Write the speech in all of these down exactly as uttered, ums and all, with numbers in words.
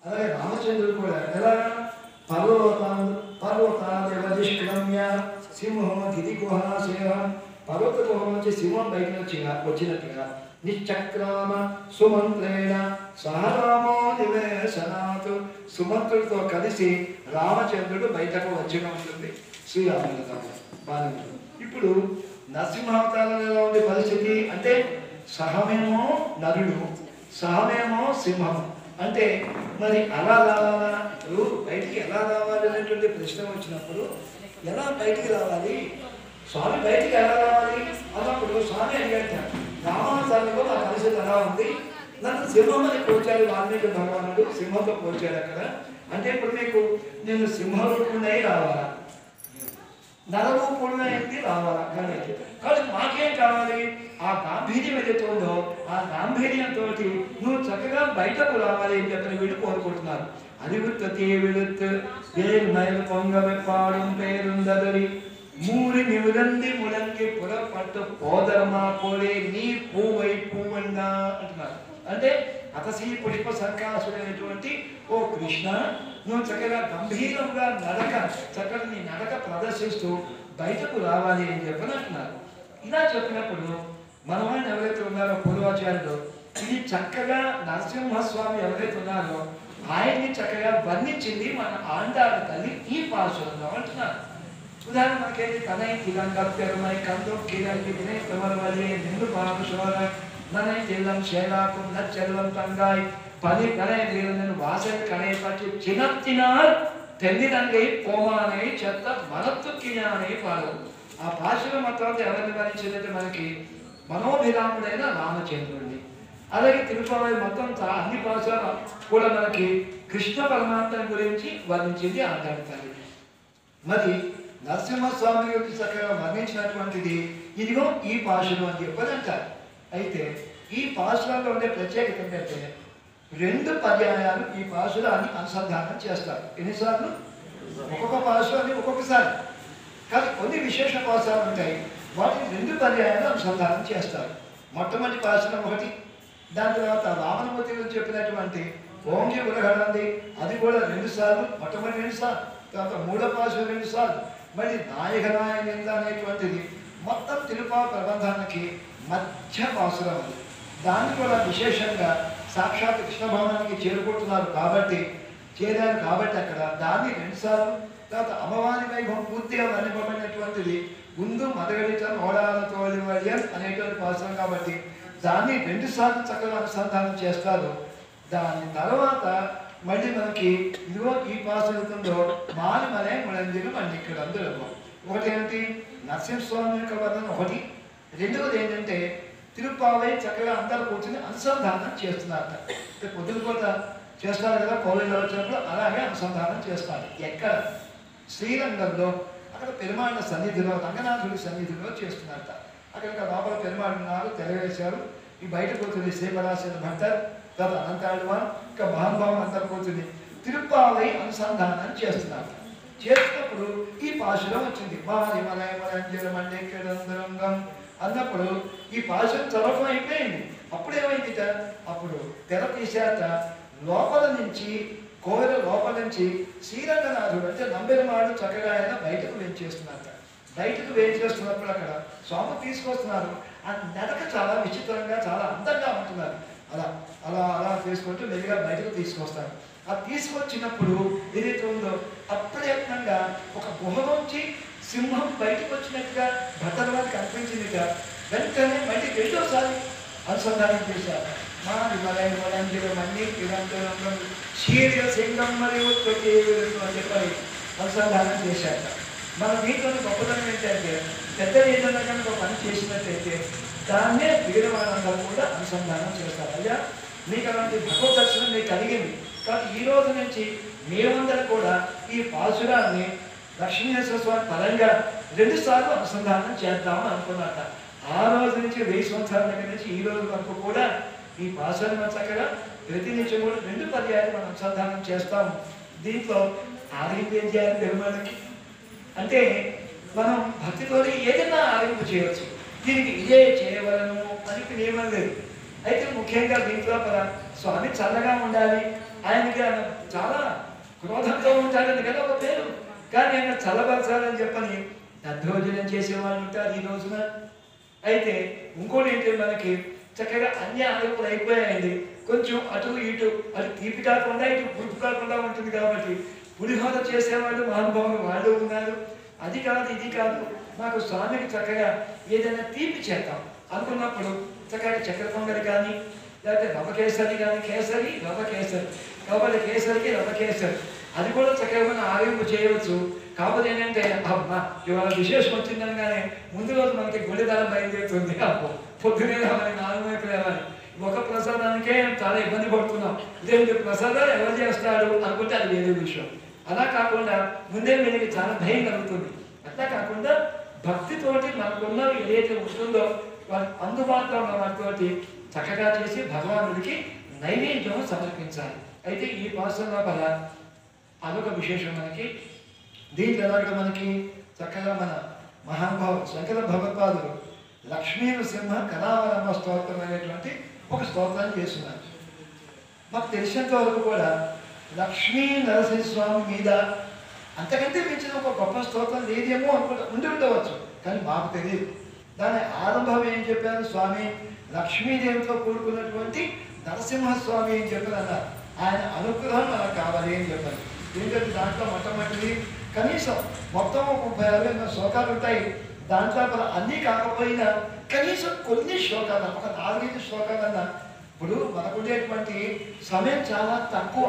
అలాగే రామచంద్రుడు కూడా ఎలా పర్వతాన్ పర్వతాన్నిష్క్రమ్య సింహం గిరి గుహాశయ పర్వత గుహ నుంచి సింహం బయట వచ్చి వచ్చినట్టుగా నిశ్చక్రామ సుమంత్రేణ సహరామో నివేశనాత్ సుమంత్రుడితో కలిసి రామచంద్రుడు బయటకు వచ్చిన ఉంటుంది శ్రీరాముడితో బాగా. ఇప్పుడు నరసింహావతారంలో ఎలా ఉంది పరిస్థితి అంటే సహమేమో నరుడు, సహమేమో సింహం. అంటే మరి అలా రావాలా, ఇప్పుడు బయటికి ఎలా రావాలి అనేటువంటి ప్రశ్న వచ్చినప్పుడు ఎలా బయటికి రావాలి, స్వామి బయటికి ఎలా రావాలి అన్నప్పుడు స్వామి అడిగాడు, రామావతారంలో నా పరిస్థితి ఎలా ఉంది, నన్ను సింహం అని పోల్చాడు వాల్మీకి భగవానుడు, సింహంతో పోల్చాడు అక్కడ. అంటే ఇప్పుడు మీకు నేను సింహ రూపుణ్ణి రావాలా, నరరూపుడుగా ఏంటి రావాలా, కానీ కానీ మాకేం కావాలి, ఆ గాంభీర్యం ఏదైతే ఉందో ఆ గాంభీర్యంతో నువ్వు చక్కగా బయటకు రావాలి అని చెప్పిన వీళ్ళు కోరుకుంటున్నారు. அறிவுத்தே விழுத்து வேறு மயில் பொங்க வெப்பாடும் பேருந்ததறி மூறி నిమిరంది ములంకి పురపట్టు పోదరమా పోలే నీ పూవై పూవన్నా అంటున్నారు. అంటే అతసీ పుష్ప సంకాసుడైనటువంటి ఓ కృష్ణ, నువ్వు చక్కగా గంభీరంగా నడక చక్కగా నీ నడక ప్రదర్శిస్తూ బయటకు రావాలి అని చెప్పని అంటున్నారు. ఇలా చెప్పినప్పుడు మనవాళ్ళు ఎవరైతే ఉన్నారో పూర్వాచార్యులు ఇది చక్కగా నరసింహస్వామి ఎవరైతే ఉన్నారో ఆయన్ని చక్కగా వర్ణించింది మన ఆండాళ్ళ తల్లి ఈ పాశురంలో అంటున్నారు. ఉదాహరణ మనకేంటి తనై తిలంగా పెరుమై కందు కీరల్కి తినే పెమరవలి నిండు పానుషోర ననై తిల్లం శేలాకు నచ్చెల్లం తంగాయ్ పది కనై వీరను వాసన కనై పట్టి చిన్నతినార్ తెల్లిదంగై పోమానై చెత్త మనత్తుకినానై పాడు. ఆ పాశురం మొత్తం ఎవరిని వర్ణించిందంటే మనకి మనోభిరాముడైన రామచంద్రుడిని. అలాగే తిరుపతి మొత్తం అన్ని పాశాలు కూడా మనకి కృష్ణ పరమాత్మ గురించి వర్ణించింది ఆండాళ్ళ తల్లి. మరి నరసింహస్వామి గురించి చక్కగా వర్ణించినటువంటిది ఇదిగో ఈ పాశురం అని చెప్పని అంటారు. అయితే ఈ పాశురంలో ఉండే ప్రత్యేకత ఏంటంటే రెండు పర్యాయాలు ఈ పాశురాన్ని అనుసంధానం చేస్తారు. ఎన్నిసార్లు? ఒక్కొక్క పాశురాన్ని ఒక్కొక్కసారి. కానీ కొన్ని విశేష పాశాలు ఉంటాయి, వాటిని రెండు పర్యాయాలు అనుసంధానం చేస్తారు. మొట్టమొదటి పాశురం ఒకటి, దాని తర్వాత వామనమూర్తి గురించి చెప్పినటువంటి ఓంగి ఉలగడంది అది కూడా రెండు సార్లు, మొట్టమొదటి రెండు సార్లు, తర్వాత మూడో పాశురం రెండు సార్లు, మళ్ళీ నాయకనాయ నింద అనేటువంటిది మొత్తం తిరుపా ప్రబంధానికి మధ్య పాశురం అది. దాన్ని కూడా విశేషంగా సాక్షాత్ కృష్ణ భవనానికి చేరుకుంటున్నారు కాబట్టి చేరారు కాబట్టి అక్కడ దాన్ని రెండుసార్లు, తర్వాత అమ్మవారి వైభవం పూర్తిగా వర్ణింపబడినటువంటిది ముందు మదగడిత నోడాల తోలివడియన్ అనేటువంటి పాశురం కాబట్టి దాన్ని రెండు సార్లు చక్కగా అనుసంధానం చేస్తారు. దాని తర్వాత మళ్ళీ మనకి ఇదిగో ఈ పాశురంలో మాలి మలే ముళంజలు మళ్ళీ ఇక్కడ అందరూ ఒకటి ఏంటి నరసింహస్వామి యొక్క వర్ణన ఒకటి, రెండవది ఏంటంటే తిరుప్పావై చక్కగా అందరూ కూర్చొని అనుసంధానం చేస్తున్నారట. పొద్దున పూట చేస్తారు కదా పౌరులు వచ్చినప్పుడు అలాగే అనుసంధానం చేస్తారు. ఎక్కడ? శ్రీరంగంలో అక్కడ పెరుమాళ్ళ సన్నిధిలో రంగనాథుడి సన్నిధిలో చేస్తున్నారట. అక్కడ లోపల పెరుమాళ్ళు ఉన్నారు, తెరవేశారు. ఈ బయట కూర్చుని శ్రీపరాశర భట్టర్, తర్వాత అనంతాళ్ళవాన్, ఇంకా మహానుభావం అందరూ కూర్చుని తిరుప్పావై అనుసంధానం చేస్తున్నారు. చేసినప్పుడు ఈ పాశురం వచ్చింది. మారి మలయ మలంజల మండేరంగం అన్నప్పుడు ఈ పాశురం చదవడం అయిపోయింది. అప్పుడు ఏమైంది? అప్పుడు తెర తీశాక లోపల నుంచి కోవెల లోపల నుంచి శ్రీరంగనాథుడు అంటే నంబెరమాడు చక్కగా ఆయన బయటకు వేయించేస్తున్నారు. బయటకు వేయించేస్తున్నప్పుడు అక్కడ స్వామి తీసుకొస్తున్నారు. ఆ నడక చాలా విచిత్రంగా చాలా అందంగా ఉంటున్నారు. అలా అలా అలా తీసుకుంటూ మెల్లిగా బయటకు తీసుకొస్తారు. ఆ తీసుకొచ్చినప్పుడు ఏదైతే ఉందో అప్రయత్నంగా ఒక గుహలోంచి సింహం బయటకు వచ్చినట్టుగా భద్రవాడికి అనిపించిందిగా వెంటనే మళ్ళీ రెండోసారి అనుసంధానం చేశారు. మా విమలయ మలంజల మళ్ళీ ఇదంతా శీర్య సింగం మరియు అని చెప్పి అనుసంధానం చేశాక మన దీంట్లో గొప్పతనం ఏంటంటే పెద్ద ఏదైనా కనుక ఒక పని చేసినట్టయితే దాన్నే మిగిలిన వాళ్ళందరూ కూడా అనుసంధానం చేస్తారు. అయ్యా మీకు అలాంటి భగవద్ దర్శనం మీకు కలిగింది కానీ ఈ రోజు నుంచి మేమందరూ కూడా ఈ పాశురాన్ని లక్ష్మీనరసింహ స్వామి పరంగా రెండు సార్లు అనుసంధానం చేద్దామని అనుకున్నట్ట. ఆ రోజు నుంచి వెయ్యి సంవత్సరాల దగ్గర నుంచి ఈ రోజు వరకు కూడా ఈ పాశురం చక్కగా ప్రతి నిమిషం కూడా రెండు పర్యాలు మనం అనుసంధానం చేస్తాము. దీంట్లో ఆరింపు ఏం చేయాలి పెరుమాళ్ళకి అంటే మనం భక్తితో ఏదైనా ఆరింపు చేయవచ్చు. దీనికి ఇదే చేయవలను అని నియమం లేదు. అయితే ముఖ్యంగా దీంట్లో కూడా స్వామి చల్లగా ఉండాలి, ఆయనకి ఆయన చాలా క్రోధంతో ఉంటాడని కదా ఒక పేరు. కానీ ఆయన చల్లబరచాలని చెప్పని దద్దోజనం చేసేవాళ్ళు ఉంటారు ఈ రోజున. అయితే ఇంకోటి ఏంటంటే మనకి చక్కగా అన్ని ఆరోపణలు అయిపోయాయండి. కొంచెం అటు ఇటు అటు తీపి కాకుండా ఇటు పులుపు కాకుండా ఉంటుంది కాబట్టి పులిహోర చేసేవాళ్ళు మహానుభావులు వాళ్ళు ఉన్నారు. అది కాదు ఇది కాదు మాకు స్వామికి చక్కగా ఏదైనా తీపి చేద్దాం అనుకున్నప్పుడు చక్కగా చక్కెర పొంగలి కానీ లేకపోతే రవ్వ కేసరి కానీ, కేసరి రవ్వ కేసరి, కాబట్టి కేసరికి రవ్వ కేసరి అది కూడా చక్కగా మనం ఆరోగ్యం చేయవచ్చు. కాకపోతే ఏంటంటే అబ్బా ఇవాళ విశేషం వచ్చిందనగానే ముందు రోజు మనకి గుండెదారం బయలుదేరుతుంది. అబ్బో పొద్దునే రావాలి, నాలుగు వైపు రావాలి, ఒక ప్రసాదానికే చాలా ఇబ్బంది పడుతున్నాం. ఇదేంటి ప్రసాదాలు ఎవరు చేస్తాడు అనుకుంటే అది వేరే విషయం. అలా కాకుండా ముందే వీళ్ళకి చాలా భయం కలుగుతుంది. అట్లా కాకుండా భక్తితోటి మనకున్న ఏదైతే ఉంటుందో వాటి అందుబాటులో ఉన్న వాటితోటి చక్కగా చేసి భగవానుడికి నైవేద్యం సమర్పించాలి. అయితే ఈ పాసన లోపల అదొక విశేషం మనకి. దీంట్లో ఎలాగ మనకి చక్కగా మన మహానుభావుడు శంకర భగవత్పాదులు లక్ష్మీ నృసింహ కళావరమ్మ స్తోత్రం అనేటువంటి ఒక స్తోత్రాన్ని చేస్తున్నారు. మాకు తెలిసినంత వరకు కూడా లక్ష్మీ నరసింహస్వామి మీద అంతకంటే మించిన ఒక గొప్ప స్తోత్రం లేదేమో అనుకుంటా, ఉండి ఉండవచ్చు, కానీ మాకు తెలియదు. దాని ఆరంభం ఏం చెప్పారు స్వామి, లక్ష్మీదేవితో కూడుకున్నటువంటి నరసింహస్వామి అని చెప్పారు అన్నారు. ఆయన అనుగ్రహం మనకు కావాలి అని చెప్పారు. ఎందుకంటే దాంట్లో మొట్టమొదటి కనీసం మొత్తం ఒక ముప్పై అరవై శ్లోకాలు ఉంటాయి. దాంట్లో మన అన్నీ కాకపోయినా కనీసం కొన్ని శ్లోకాలు, ఒక నాలుగైదు శ్లోకాలన్నా. ఇప్పుడు మనకుండేటువంటి సమయం చాలా తక్కువ.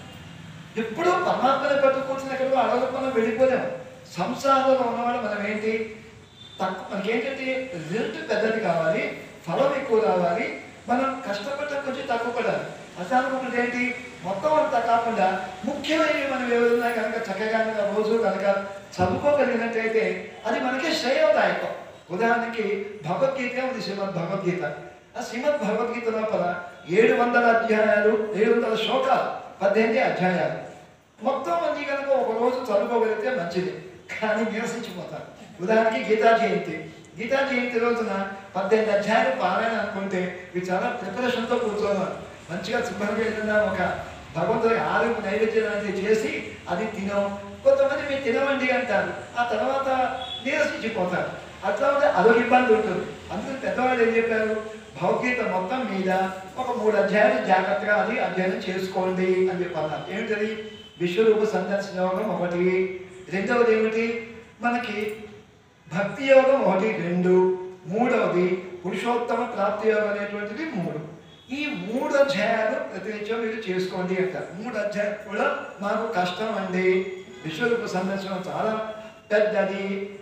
ఎప్పుడూ పరమాత్మని పట్టుకూర్చుని ఎక్కడో అడవులకు మనం వెళ్ళిపోలేము. సంసారంలో ఉన్నవాడు మనం ఏంటి తక్కువ, మనకేంటంటే రిజల్ట్ పెద్దది కావాలి, ఫలం ఎక్కువ రావాలి, మనం కష్టపడ్డ కొంచెం తక్కువ పడాలి. అసానుకుంటే ఏంటి మొత్తం అంతా కాకుండా ముఖ్యమైనవి మనం ఎవరున్నా కనుక చక్కగా రోజు కనుక చదువుకోగలిగినట్టయితే అది మనకి శ్రేయోదాయకం. ఉదాహరణకి భగవద్గీత ఉంది, శ్రీమద్ భగవద్గీత. ఆ శ్రీమద్ భగవద్గీత లోపల ఏడు వందల అధ్యాయాలు, ఏడు వందల శ్లోకాలు, పద్దెనిమిది అధ్యాయాలు. మొత్తం అన్ని కనుక ఒక రోజు చదువుకోగలిగితే మంచిది, కానీ నిరసించిపోతారు. ఉదాహరణకి గీతా జయంతి, గీతా జయంతి రోజున పద్దెనిమిది అధ్యాయాలు పారాయణ అనుకుంటే ఇవి చాలా ప్రిపరేషన్తో కూర్చోవాలి. మంచిగా శుభ్రంగా ఏదైనా ఒక భగవంతుడికి ఆరోగ్య నైవేద్యం అనేది చేసి అది తినం. కొంతమంది మీరు తినవండి అంటారు, ఆ తర్వాత నిరసించిపోతారు. అట్లా ఉంటే అదొక ఇబ్బంది ఉంటుంది. అందుకని పెద్దవాళ్ళు ఏం చెప్పారు, భగవద్గీత మొత్తం మీద ఒక మూడు అధ్యాయాలు జాగ్రత్తగా అది అధ్యయనం చేసుకోండి అని చెప్పారు. ఏమిటది, విశ్వరూప సందర్శన యోగం ఒకటి, రెండవది ఏమిటి మనకి భక్తి యోగం ఒకటి రెండు, మూడవది పురుషోత్తమ ప్రాప్తి యోగం అనేటువంటిది మూడు. ఈ మూడు అధ్యాయాలు ప్రతినిత్యం మీరు చేసుకోండి అంటారు. మూడు అధ్యాయాలు కూడా మాకు కష్టం అండి, విశ్వరూప సందర్శనం చాలా పెద్దది,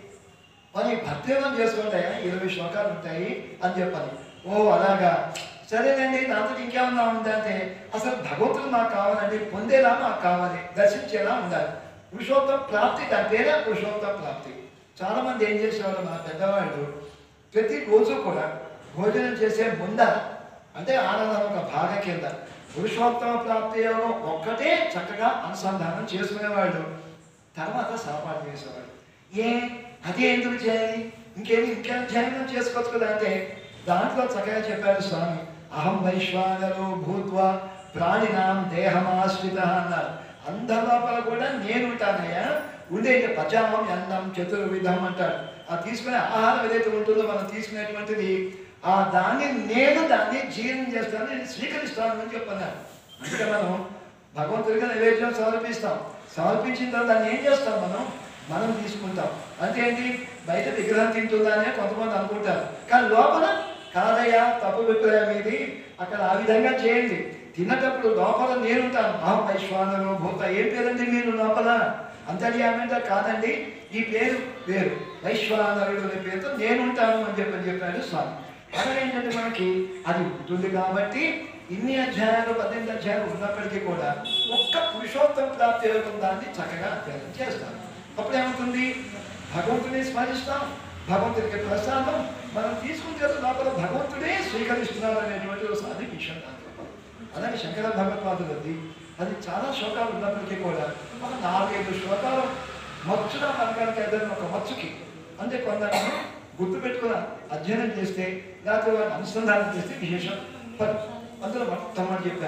మరి భక్తి యోగం చేసుకోండి, ఇరవై శ్లోకాలు ఉంటాయి అని చెప్పాలి. ఓ అలాగా, సరేనండి, దాంతో ఇంకేమన్నా ఉందంటే అసలు భగవంతుడు మాకు కావాలండి, పొందేలా మాకు కావాలి, దర్శించేలా ఉండాలి. పురుషోత్తమ ప్రాప్తి, దాని పేరే పురుషోత్తమ ప్రాప్తి. చాలామంది ఏం చేసేవాళ్ళు మా పెద్దవాళ్ళు ప్రతిరోజు కూడా భోజనం చేసే ముందర, అంటే ఆనందం ఒక భాగ కింద పురుషోత్తమ ప్రాప్తి యోగం ఒక్కటే చక్కగా అనుసంధానం చేసుకునేవాళ్ళు. తర్వాత సహపాఠం చేసేవాళ్ళు. ఏ అదే ఎందుకు చేయాలి, ఇంకేమి ఇంకేం ధ్యానం చేసుకోవచ్చు కదా అంటే దాంట్లో చక్కగా చెప్పారు స్వామి, అహం వైశ్వానరో భూత్వా ప్రాణినాం దేహమాశ్రిత అన్నారు. అందరి లోపల కూడా నేను ఉంటానయ్యా, ఉండేది పచామం అన్నం చతుర్విధం అంటాడు. ఆ తీసుకునే ఆహారం ఏదైతే ఉంటుందో మనం తీసుకునేటువంటిది, ఆ దాన్ని నేను దాన్ని జీర్ణం చేస్తాను, నేను స్వీకరిస్తాను అని చెప్పన్నారు. అందుకే మనం భగవంతుడిగా నైవేద్యం సమర్పిస్తాం, సమర్పించిన తర్వాత దాన్ని ఏం చేస్తాం మనం మనం తీసుకుంటాం. అంటే ఏంటి, బయట విగ్రహం తింటుందనే కొంతమంది అనుకుంటారు, కానీ లోపల కాదయ్యా తప్పు విగ్రహం ఇది, అక్కడ ఆ విధంగా చేయండి. తిన్నటప్పుడు లోపల నేనుంటాను, అహం వైశ్వానరో భూత. ఏం పేరండి మీరు లోపల, అంతర్యామంటే కాదండి, ఈ పేరు వేరు, వైశ్వానరుడు అనే పేరుతో నేనుంటాను అని చెప్పని చెప్పాడు స్వామి. అలాగే ఏంటంటే మనకి అది ఉంటుంది కాబట్టి ఇన్ని అధ్యాయాలు పద్దెనిమిది అధ్యాయాలు ఉన్నప్పటికీ కూడా ఒక్క పురుషోత్తమ ప్రాప్తి యోగం దాన్ని చక్కగా అధ్యయనం చేస్తాం. అప్పుడు ఏమవుతుంది, భగవంతుని స్మరిస్తాం, భగవంతుడికి ప్రసాదం మనం తీసుకుంటే లోపల భగవంతుడే స్వీకరిస్తున్నారు అనేటువంటి ఒక సాధి విషయం. అలాగే శంకర భగవత్పాదులది అది చాలా శ్లోకాలు ఉన్నప్పటికీ కూడా ఒక నాలుగైదు శ్లోకాలు మచ్చుగా మనకానికి ఏదైనా ఒక మచ్చుకి అంటే కొందరు గుర్తుపెట్టుకుని అధ్యయనం చేస్తే లేకపోతే వాటిని అనుసంధానం చేస్తే విశేషం. అందులో మొట్టమొదటి చెప్పారు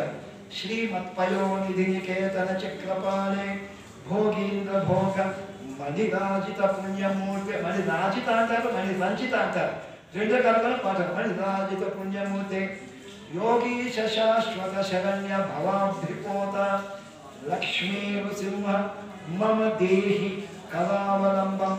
శ్రీమత్పయోనిధి నికేతన చక్రపాణే భోగీంద్ర భోగ మణిరాజిత పుణ్యమూర్తి. మణిరాజిత అంటారు, మణి రంజిత అంటారు, రెండు కనుకలు పాట. మణిరాజిత పుణ్యమూర్తి యోగీశ శాశ్వత శరణ్య భవాభ్రిపోత లక్ష్మీ నృసింహ మమ దేహి కళావలంబం.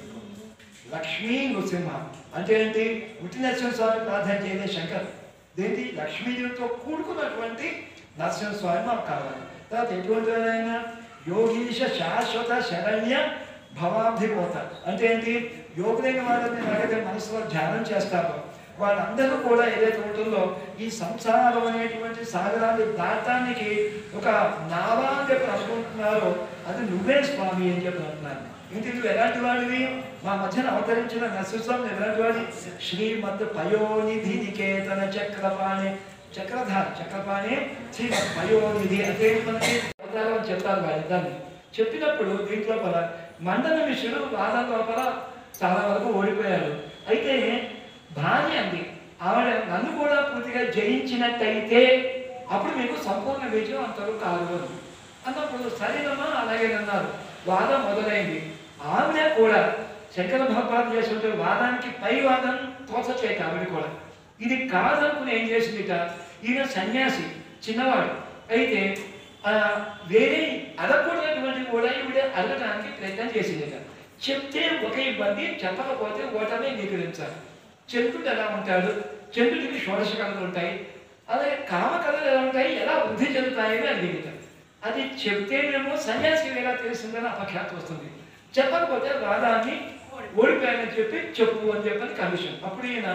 లక్ష్మీ నృసింహ అంటే ఏంటి? ఉట్టి నరసింహస్వామి ప్రార్థన చేయలే శంకర్. దేంటి? లక్ష్మీదేవితో కూడుకున్నటువంటి నరసింహస్వామి మాకు కావాలి. తర్వాత ఎటువంటి ఆయన? యోగీశ శాశ్వత శరణ్య భవాభిపోత అంటే ఏంటి? యోగులైన వాళ్ళని ఎలాగైతే మనసులో ధ్యానం చేస్తారో వాళ్ళందరూ కూడా ఏదైతే ఉంటుందో ఈ సంసారం అనేటువంటి సాగరాన్ని దాటానికి ఒక నావాన్ని అనుకుంటున్నారో అది నువ్వే స్వామి అని చెప్పి అంటున్నాను. ఇంటి నువ్వు ఎలాంటి వాడివి? మా మధ్యన అవతరించిన నరసింహస్వామి ఎలాంటి వాడి? శ్రీమద్ పయోనిధి నికేతన చక్రపాణి. చక్రధారి చక్రపాణి శ్రీమద్ పయోనిధి అంటే మనకి అవతారం చెప్తారు వాళ్ళిద్దరిని. చెప్పినప్పుడు దీంట్లో లోపల మండన మిశ్రుడు వాదం లోపల చాలా వరకు ఓడిపోయారు. అయితే భార్య అంది, ఆవిడ నన్ను కూడా పూర్తిగా జయించినట్టయితే అప్పుడు మీకు సంపూర్ణ విజయం అంటారు కాదు అన్నప్పుడు సరేనమ్మా అలాగేనన్నారు. వాదం మొదలైంది. ఆవిడ కూడా శంకర భగవాన్ చేస్తుంటే వాదానికి పై వాదం తోచచేట. ఆవిడ కూడా ఇది కాదనుకుని ఏం చేసిందిట, ఈయన సన్యాసి చిన్నవాడు అయితే వేరే అడగకూడనటువంటి కూడా ఈవిడ అడగడానికి ప్రయత్నం చేసిందిట. చెప్తే ఒక ఇబ్బంది, చెప్పకపోతే ఓటమే అంగీకరించాలి. చంద్రుడు ఎలా ఉంటాడు? చంద్రుడికి షోడశ కళలు ఉంటాయి. అలాగే కామ కళలు ఎలా ఉంటాయి, ఎలా వృద్ధి చెందుతాయని అడిగితారు. అది చెప్తేనేమో సన్యాసికి ఎలా తెలుస్తుందని అపఖ్యాతి వస్తుంది. చెప్పకపోతే వాదాన్ని ఓడిపోయానని చెప్పి చెప్పు అని చెప్పని కమిషన్. అప్పుడు ఈయన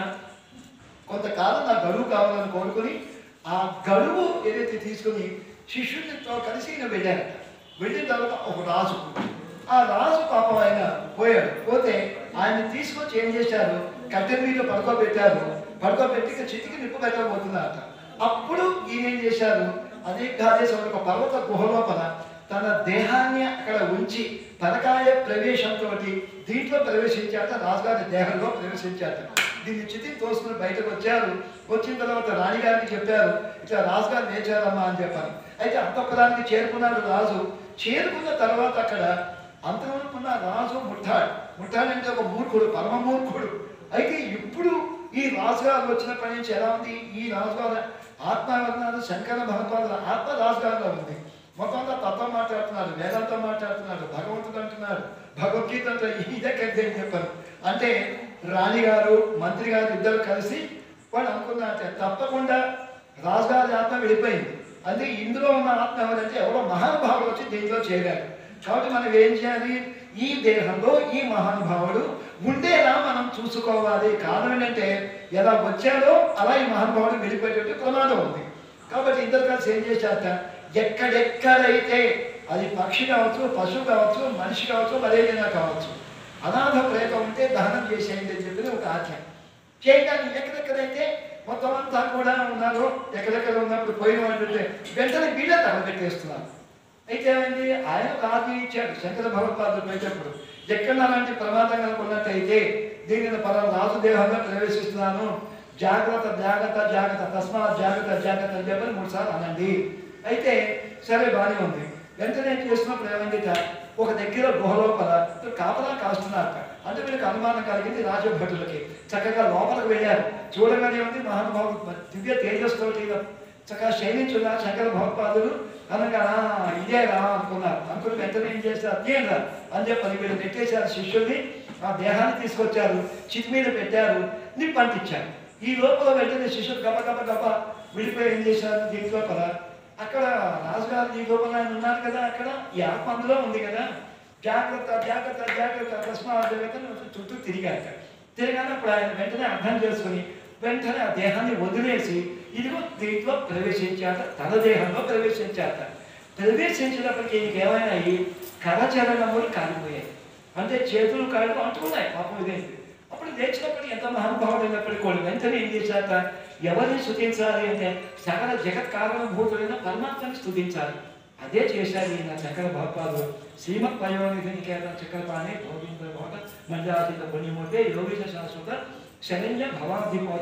కొంతకాలం నా గడువు కావాలని కోరుకుని ఆ గడువు ఏదైతే తీసుకుని శిష్యునితో కలిసి ఈయన వెళ్ళారట. వెళ్ళిన తర్వాత ఒక రాజు, ఆ రాజు పాపం ఆయన పోయాడు. పోతే ఆయన తీసుకొచ్చి ఏం చేశారు, కట్టెల మీద పడుకోబెట్టారు. పడుకోబెట్టి చితికి నిప్పు పెట్టబోతున్నారట. అప్పుడు ఈయన ఏం చేశారు, అదే కాదేశ్వరం ఒక పర్వత గుహలోపల తన దేహాన్ని అక్కడ ఉంచి పరకాయ ప్రవేశంతో దీంట్లో ప్రవేశించాట. రాజుగారి దేహంలో ప్రవేశించాట. దీన్ని చితిని తోసుకుని బయటకు వచ్చారు. వచ్చిన తర్వాత రాణిగారిని చెప్పారు, ఇట్లా రాజుగారు లేచారమ్మా అని చెప్పారు. అయితే అంతఃపురానికి చేరుకున్నాడు రాజు. చేరుకున్న తర్వాత అక్కడ అంతవరకున్న రాజు ముఠాడు. ముఠాడు అంటే ఒక మూర్ఖుడు, పరమ మూర్ఖుడు. అయితే ఇప్పుడు ఈ రాజుగారు వచ్చినప్పటి నుంచి ఎలా ఉంది, ఈ రాజుగారు ఆత్మవర్ణాలు శంకర భగవత్పాదుల ఆత్మ రాజుగారిలో ఉంది. మొత్తం అంతా తత్వం మాట్లాడుతున్నాడు, వేదాంతం మాట్లాడుతున్నాడు, భగవంతుడు అంటున్నాడు, భగవద్గీత అంటే ఇదే కద్దే అని చెప్పారు. అంటే రాణిగారు మంత్రి గారు ఇద్దరు కలిసి వాళ్ళు అనుకున్నారంటే తప్పకుండా రాజుగారి ఆత్మ వెళ్ళిపోయింది. అది ఇందులో ఉన్న ఆత్మ ఎవరంటే ఎవరో మహానుభావుడు వచ్చి దీంట్లో చేరారు. కాబట్టి మనం ఏం చేయాలి, ఈ దేహంలో ఈ మహానుభావుడు ఉండేలా మనం చూసుకోవాలి. కారణం ఏంటంటే ఎలా వచ్చాడో అలా ఈ మహానుభావుడు వెళ్ళిపోయేటువంటి ప్రమాదం ఉంది. కాబట్టి ఇద్దరు కలిసి ఏం చేశారట, ఎక్కడెక్కడైతే అది పక్షి కావచ్చు, పశువు కావచ్చు, మనిషి కావచ్చు, మరేదైనా కావచ్చు, అనాథ ప్రేతం ఉంటే దహనం చేసేయండి అని చెప్పి ఒక ఆజ్ఞ చేయడానికి. ఎక్కడెక్కడైతే మొత్తం అంతా కూడా ఉన్నారో, ఎక్కడెక్కడ ఉన్నప్పుడు పోయిన వాళ్ళు వెంటనే వీళ్ళే తగలబెట్టేస్తున్నారు. అయితే ఏమైంది, ఆయన ఒక ఆజ్ఞ ఇచ్చాడు శంకర భగవత్పాదులు పోయేటప్పుడు, ఎక్కడ అలాంటి ప్రమాదం కనుకున్నట్టయితే దీనిని పలానా రాజు దేహంలో ప్రవేశిస్తున్నాను, జాగ్రత్త జాగ్రత్త జాగ్రత్త తస్మాత్ జాగ్రత్త జాగ్రత్త అని చెప్పని మూడు సార్లు అనండి. అయితే సరే బాగానే ఉంది. వెంటనే చేసినప్పుడు ఏమైంది, ఒక దగ్గర గుహలోపల కాపలా కాస్తున్నారట. అంటే వీళ్ళకి అనుమానం కలిగింది రాజభటులకి. చక్కగా లోపలికి వెళ్ళారు. చూడగానే ఉంది మహానుభావుడు దివ్య తేజస్సుతోటి చక్కగా శైలించున్న శంకర భగవత్పాదులు అనగా ఇదే రా అనుకున్నారు. అనుకుని వెంటనే ఏం చేస్తారు, అదేం రా అని చెప్పని వీళ్ళు నెట్టేశారు. శిష్యుల్ని ఆ దేహాన్ని తీసుకొచ్చారు, చితి మీద పెట్టారు, నిప్పంటించారు. ఈ లోపల వెంటనే శిష్యులు గబ గబ గబ విడిపోయి ఏం చేశారు, దీని లోపల అక్కడ రాజుగారు ఈ లోపల ఆయన ఉన్నారు కదా, అక్కడ ఈ ఆత్మ అందులో ఉంది కదా, జాగ్రత్త జాగ్రత్త జాగ్రత్త తస్మాత్ జాగ్రత్త చుట్టూ తిరిగాక. తిరగానప్పుడు ఆయన వెంటనే అర్థం చేసుకుని వెంటనే ఆ దేహాన్ని వదిలేసి ఇదిగో దీంట్లో ప్రవేశించాట, తన దేహంలో ప్రవేశించాట. ప్రవేశించినప్పటికీ ఇంకేమైనాయి, కరచరణములు కాలిపోయాయి. అంటే చేతులు కాళ్ళు అంటున్నాయి పాపం ఇదేంటి. అప్పుడు లేచినప్పటికీ ఎంత మహానుభావుడు అయినప్పటికీ కూడా వెంటనే ఏం చేశాక, ఎవరిని స్తుతించాలి అంటే సకల జగత్ కారణభూతులైన పరమాత్మని స్తుతించాలి. అదే చేశారు ఈయన శంకర భగవత్పాదులు. శ్రీమత్ పయోనిధి నికేతన చక్రపాణి భోగీంద్ర భోగ మంజాతీత పుణ్యమూర్తి యోగీశ శాశ్వత శరణ్య భవాబ్ధిపోత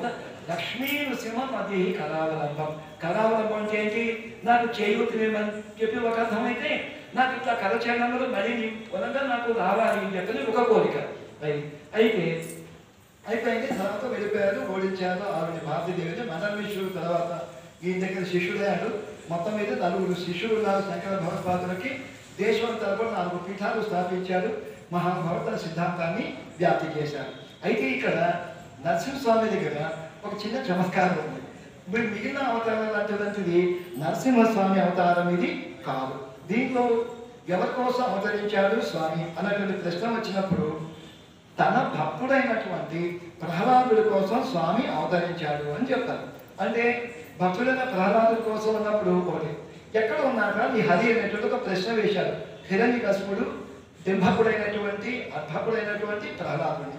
లక్ష్మీ నృసింహం అది కరావలంబం. కరావలంబం అంటే ఏంటి? నాకు చేయూతమేమని చెప్పి ఒక అర్థమైతే, నాకు ఇట్లా కరచరణములు మళ్ళీ నీ పొలంగా నాకు రావాలి అని చెప్పని ఒక కోరిక. అయితే అయిపోయింది. తర్వాత వెళ్ళిపోయారు, ఓడించారు ఆవిడ భారతీదేవిని. మనర్విష్ణుడు తర్వాత ఈయన దగ్గర శిష్యుడయ్యాడు. మొత్తం మీద నలుగురు శిష్యులు ఉన్నారు శంకర భగవత్పాదులకి. దేశం తరపున నాలుగు పీఠాలు స్థాపించారు. మహాభారత సిద్ధాంతాన్ని వ్యాప్తి చేశారు. అయితే ఇక్కడ నరసింహస్వామి దగ్గర ఒక చిన్న చమత్కారం ఉంది. మీరు మిగిలిన అవతారాలు అటువంటిది నరసింహస్వామి అవతారం ఇది కాదు. దీంట్లో ఎవరి కోసం అవతరించాడు స్వామి అన్నటువంటి ప్రశ్న వచ్చినప్పుడు తన భక్తుడైనటువంటి ప్రహ్లాదుడి కోసం స్వామి అవతరించాడు అని చెప్తారు. అంటే భక్తుడైన ప్రహ్లాదుడి కోసం ఉన్నప్పుడు ఒకటి ఎక్కడ ఉన్నాక నీ హరి అనేటువంటి ఒక ప్రశ్న వేశాడు. హిరణ్యకశిపుడు డింభకుడైనటువంటి అర్భకుడైనటువంటి ప్రహ్లాదుడిని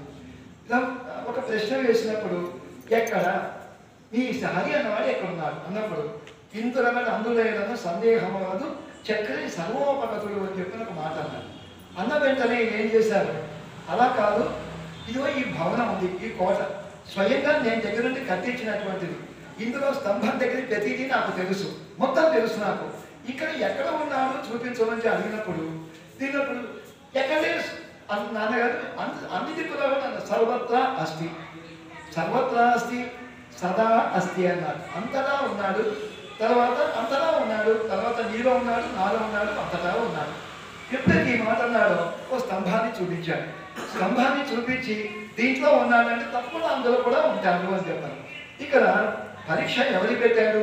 ఒక ప్రశ్న వేసినప్పుడు ఎక్కడ ఈ హరి అన్నవాడు ఎక్కడున్నాడు అన్నప్పుడు ఇందులమైన అందులేలను సందేహం కాదు చక్రి సర్వోపగతుడు అని చెప్పిన ఒక మాట అన్నాడు. అన్న వెంటనే ఏం చేశారు? అలా కాదు, ఇదిగో ఈ భవనం ఉంది, ఈ కోట స్వయంగా నేను దగ్గర నుండి కట్టించినటువంటిది. ఇందులో స్తంభం దగ్గర ప్రతిదీ నాకు తెలుసు, మొత్తం తెలుసు నాకు. ఇక్కడ ఎక్కడ ఉన్నాడు చూపించమని అడిగినప్పుడు దీనిప్పుడు ఎక్కడ నాన్నగారు అన్ని దిక్కులో సర్వత్రా అస్తి, సర్వత్రా అస్తి, సదా అస్తి అన్నాడు. అంతటా ఉన్నాడు, తర్వాత అంతటా ఉన్నాడు, తర్వాత నీలో ఉన్నాడు, నాలో ఉన్నాడు, అంతటా ఉన్నాడు. ఎప్పుడైతే ఈ మాట అన్నాడో ఓ స్తంభాన్ని చూపించాడు. స్తంభాన్ని చూపించి దీంట్లో ఉన్నాడంటే తప్పకుండా అందులో కూడా ఉంటాడు అని చెప్పారు. ఇక్కడ పరీక్ష ఎవరికి పెట్టాడు?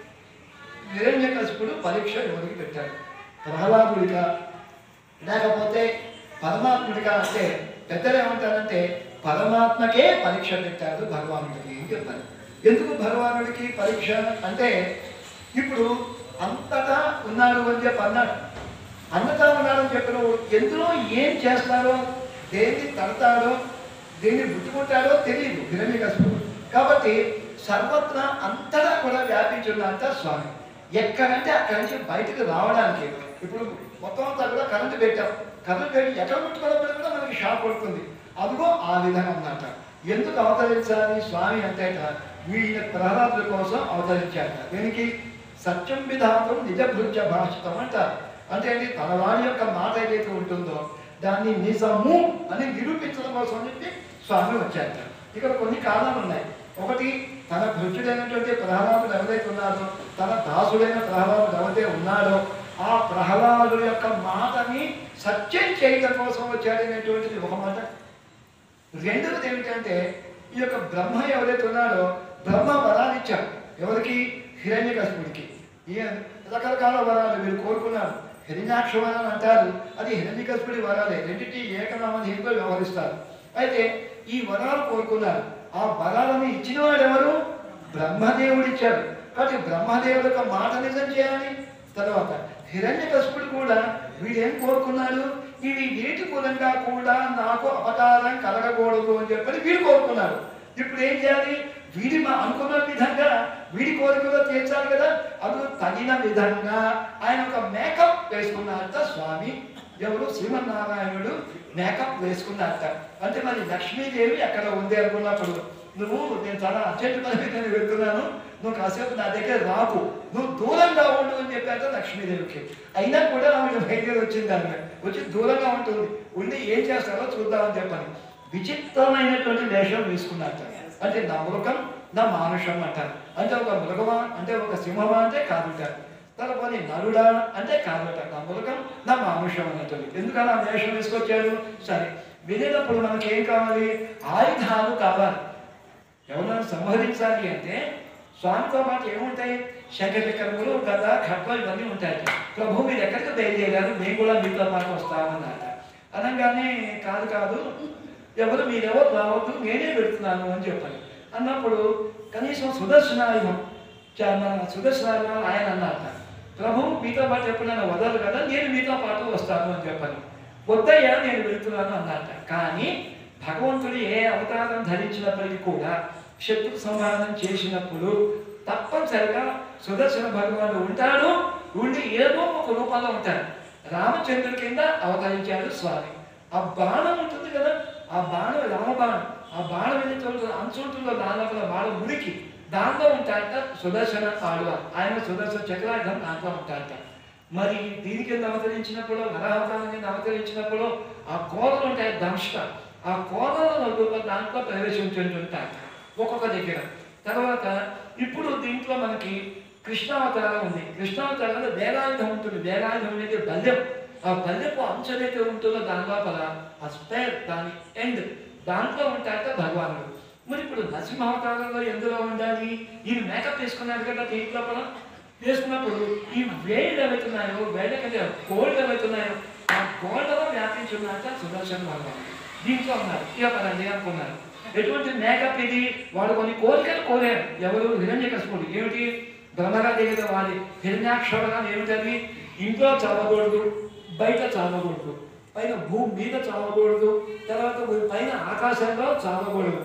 హిరణ్యకశిపుడు పరీక్ష ఎవరికి పెట్టాడు? ప్రహ్లాదుడిగా లేకపోతే పరమాత్ముడిగా? అంటే పెద్దలు ఏమంటారంటే పరమాత్మకే పరీక్ష పెట్టాడు భగవానుడికి అని చెప్పారు. ఎందుకు భగవానుడికి పరీక్ష అంటే ఇప్పుడు అంతటా ఉన్నాడు అని చెప్పి అన్నాడు. అంతటా ఉన్నాడని చెప్పిన ఎందులో ఏం చేస్తాడో, దేన్ని తడతాడో, దేన్ని ముట్టుకుంటాడో తెలియదు హిరణ్యకశిపుడు. కాబట్టి సర్వత్రా అంతటా కూడా వ్యాపించున్నంత స్వామి. ఎక్కడంటే అక్కడి నుంచి బయటకు రావడానికి ఇప్పుడు మొత్తం అంతా కూడా కరెంటు పెట్టాం. కరెంటు పెట్టి ఎక్కడ ముట్టుకోవడం కూడా మనకి షాక్ పడుతుంది. అదిగో ఆ విధంగా ఉందంట. ఎందుకు అవతరించాలి స్వామి అంటే వీళ్ళ ప్రహ్లాదుల కోసం అవతరించాట. దీనికి సత్యం విధాతం నిజభృత్య భాషితం అంటారు. అంటే తన వాడి యొక్క మాట ఏదైతే ఉంటుందో దాన్ని నిజము అని నిరూపించడం కోసం చెప్పి స్వామి వచ్చాట. ఇక్కడ కొన్ని కారణాలు ఉన్నాయి. ఒకటి, తన భృత్యుడైనటువంటి ప్రహ్లాదుడు ఎవరైతే ఉన్నాడో, తన దాసుడైన ప్రహ్లాదుడు ఎవరైతే ఉన్నాడో ఆ ప్రహ్లాదుడు యొక్క మాటని సత్యం చేయడం కోసం వచ్చాడనేటువంటిది ఒక మాట. రెండవది ఏమిటంటే ఈ యొక్క బ్రహ్మ ఎవరైతే ఉన్నాడో బ్రహ్మ వరాలు ఇచ్చాడు. ఎవరికి? హిరణ్యకశిపుడికి. ఈ రకరకాల వరాలు వీరు కోరుకున్నారు. హిరణ్యాక్ష వరాలు అంటారు, అది హిరణ్యకశిపుడి వరాలే. రెండింటి ఏకనామధీయంతో వ్యవహరిస్తారు. అయితే ఈ వరాలు కోరుకున్నారు. ఆ వరాలను ఇచ్చిన వాడు ఎవరు? బ్రహ్మదేవుడు ఇచ్చాడు. కాబట్టి బ్రహ్మదేవుడు యొక్క మాట నిజం చేయాలి. తర్వాత హిరణ్యకశిపుడు కూడా వీడేం కోరుకున్నాడు? ఇవి వీటి మూలంగా కూడా నాకు అపకారం కలగకూడదు అని చెప్పని వీడు కోరుకున్నాడు. ఇప్పుడు ఏం చేయాలి? వీడి మా అనుకున్న విధంగా వీడి కోరికలో తీర్చాలి కదా. అది తగిన విధంగా ఆయన ఒక మేకప్ వేసుకున్నారట స్వామి. ఎవరు? శ్రీమన్నారాయణుడు మేకప్ వేసుకున్నారట. అంటే మరి లక్ష్మీదేవి అక్కడ ఉంది అనుకున్నప్పుడు నువ్వు నేను చాలా అర్జెంట్ పని నేను వెళ్తున్నాను, నువ్వు కాసేపు నా దగ్గర రాకు, నువ్వు దూరంగా ఉండు అని చెప్పాక లక్ష్మీదేవికి. అయినా కూడా ఆవిడ బయలుదేరి వచ్చింది. ఆమె వచ్చి దూరంగా ఉంటుంది, ఉండి ఏం చేస్తారో చూద్దామని చెప్పని విచిత్రమైనటువంటి వేషం వేసుకున్నట్ట. అంటే నా మృగం నా మానుషం అంటారు. అంటే ఒక మృగమా అంటే ఒక సింహమా అంటే కాదుంటారు. తర్వాత నరుడా అంటే కాదుట. నా మృగం నా మానుషం అన్నట్టు. ఎందుకని ఆ వేషం వేసుకొచ్చాడు? సరే, వెళ్ళేటప్పుడు మనకి ఏం కావాలి? ఆయుధాలు కావాలి. ఎవరైనా సంహరించాలి అంటే స్వామితో పాటు ఏముంటాయి? శంఖచక్రములు, గద, ఖడ్గం ఇవన్నీ ఉంటాయి. ప్రభు మీరు ఎక్కడికి బయలుదేరారు, మేము కూడా మీతో పాటు వస్తామన్నమాట. అనగానే కాదు కాదు ఎవరు మీరెవరు రావద్దు, నేనే పెడుతున్నాను అని చెప్పాలి. అన్నప్పుడు కనీసం సుదర్శనాయుధం సుదర్శనాయుధం ఆయన అన్నమాట. ప్రభు మీతో పాటు ఎప్పుడైనా వదలరు కదా, నేను మీతో పాటు వస్తాను అని చెప్పాను. వద్దయ్యా నేను వెళ్తున్నాను అన్నమాట. కానీ భగవంతుడు ఏ అవతారం ధరించినప్పటికీ కూడా శత్రు సంహారం చేసినప్పుడు తప్పనిసరిగా సుదర్శన భగవానుడు ఉంటాడు. ఉండి ఏదో ఒక రూపంలో ఉంటాడు. రామచంద్రుడి కింద అవతరించాడు స్వామి. ఆ బాణం ఉంటుంది కదా, ఆ బాణం రామబాణం. ఆ ఆ బాణం ఏదైతే ఉంటుందో అంచు ఉంటుందో దాని లోపల బాణం మురికి దాంట్లో ఉంటాయట సుదర్శన ఆడువ. ఆయన సుదర్శన చక్రాయుధం దాంట్లో ఉంటాయట. మరి దీని కింద అవతరించినప్పుడు వరావతారం కింద అవతరించినప్పుడు ఆ కోరలు ఉంటాయి దంష్ట, ఆ కోరల దాంట్లో ప్రవేశించుంటాయి ఒక్కొక్క దగ్గర. తర్వాత ఇప్పుడు దీంట్లో మనకి కృష్ణావతారం ఉంది. కృష్ణావతారంలో వేలాయుధం ఉంటుంది. వేలాయుధం అనేది బల్యం. ఆ బల్యపు అంశ ఏదైతే ఉంటుందో దాని లోపల ఆ స్పేర్ దాని ఎండ్ దాంట్లో ఉంటాయట భగవానుడు. మరి ఇప్పుడు నరసింహావతారంలో ఎందులో ఉండాలి? ఈయన మేకప్ వేసుకున్నాడు కదా దీంట్ లోపల. వేసుకున్నప్పుడు ఈ వేళ్ళు ఏవైతున్నాయో వేళ్ళ కింద గోల్డ్ ఏవైతున్నాయో ఆ గోల్డ్లో వ్యాపించున్నాక సుదర్శన భగవానుడు దీంట్లో ఉన్నారు. ఇక పదండి అనుకున్నారు. ఎటువంటి మేకప్ ఇది? వాడు కొన్ని కోరికలు కోరారు. ఎవరు? హిరణ్యకశిపుడు. ఏమిటి? బ్రహ్మగారి దగ్గర వాడి హిరణ్యాక్షరాలు ఏమిటది? ఇంట్లో చావకూడదు, బయట చావకూడదు, పైన భూమి మీద చావకూడదు, తర్వాత పైన ఆకాశంలో చావకూడదు,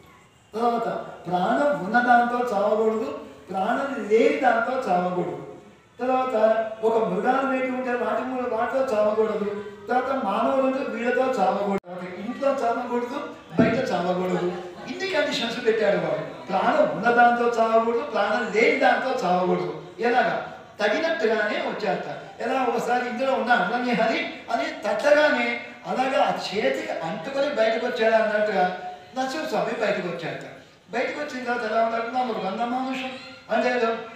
తర్వాత ప్రాణం ఉన్న దాంతో చావకూడదు, ప్రాణం లేని దాంతో చావకూడదు, తర్వాత ఒక మృగాలు వేటి ఉంటే వాటి మూల వాటితో చావకూడదు, తర్వాత మానవులు వీళ్ళతో చావకూడదు, ఇంట్లో చావకూడదు, బయట చావకూడదు. ఇన్ని కండిషన్స్ పెట్టాడు వాడు. ప్రాణం ఉన్న దాంతో చావకూడదు, ప్రాణం లేని దాంతో చావకూడదు. ఎలాగా? తగినట్టుగానే వచ్చారట. ఎలా? ఒకసారి ఇందులో ఉన్న అన్నని హరి అని తట్టగానే అలాగా ఆ చేతికి అంటుకొని బయటకు వచ్చాడు అన్నట్టుగా నరసింహస్వామి బయటకు వచ్చారట. బయటకు వచ్చిన తర్వాత ఎలా ఉన్నాడు? నాకు గంధమానుషం అంటే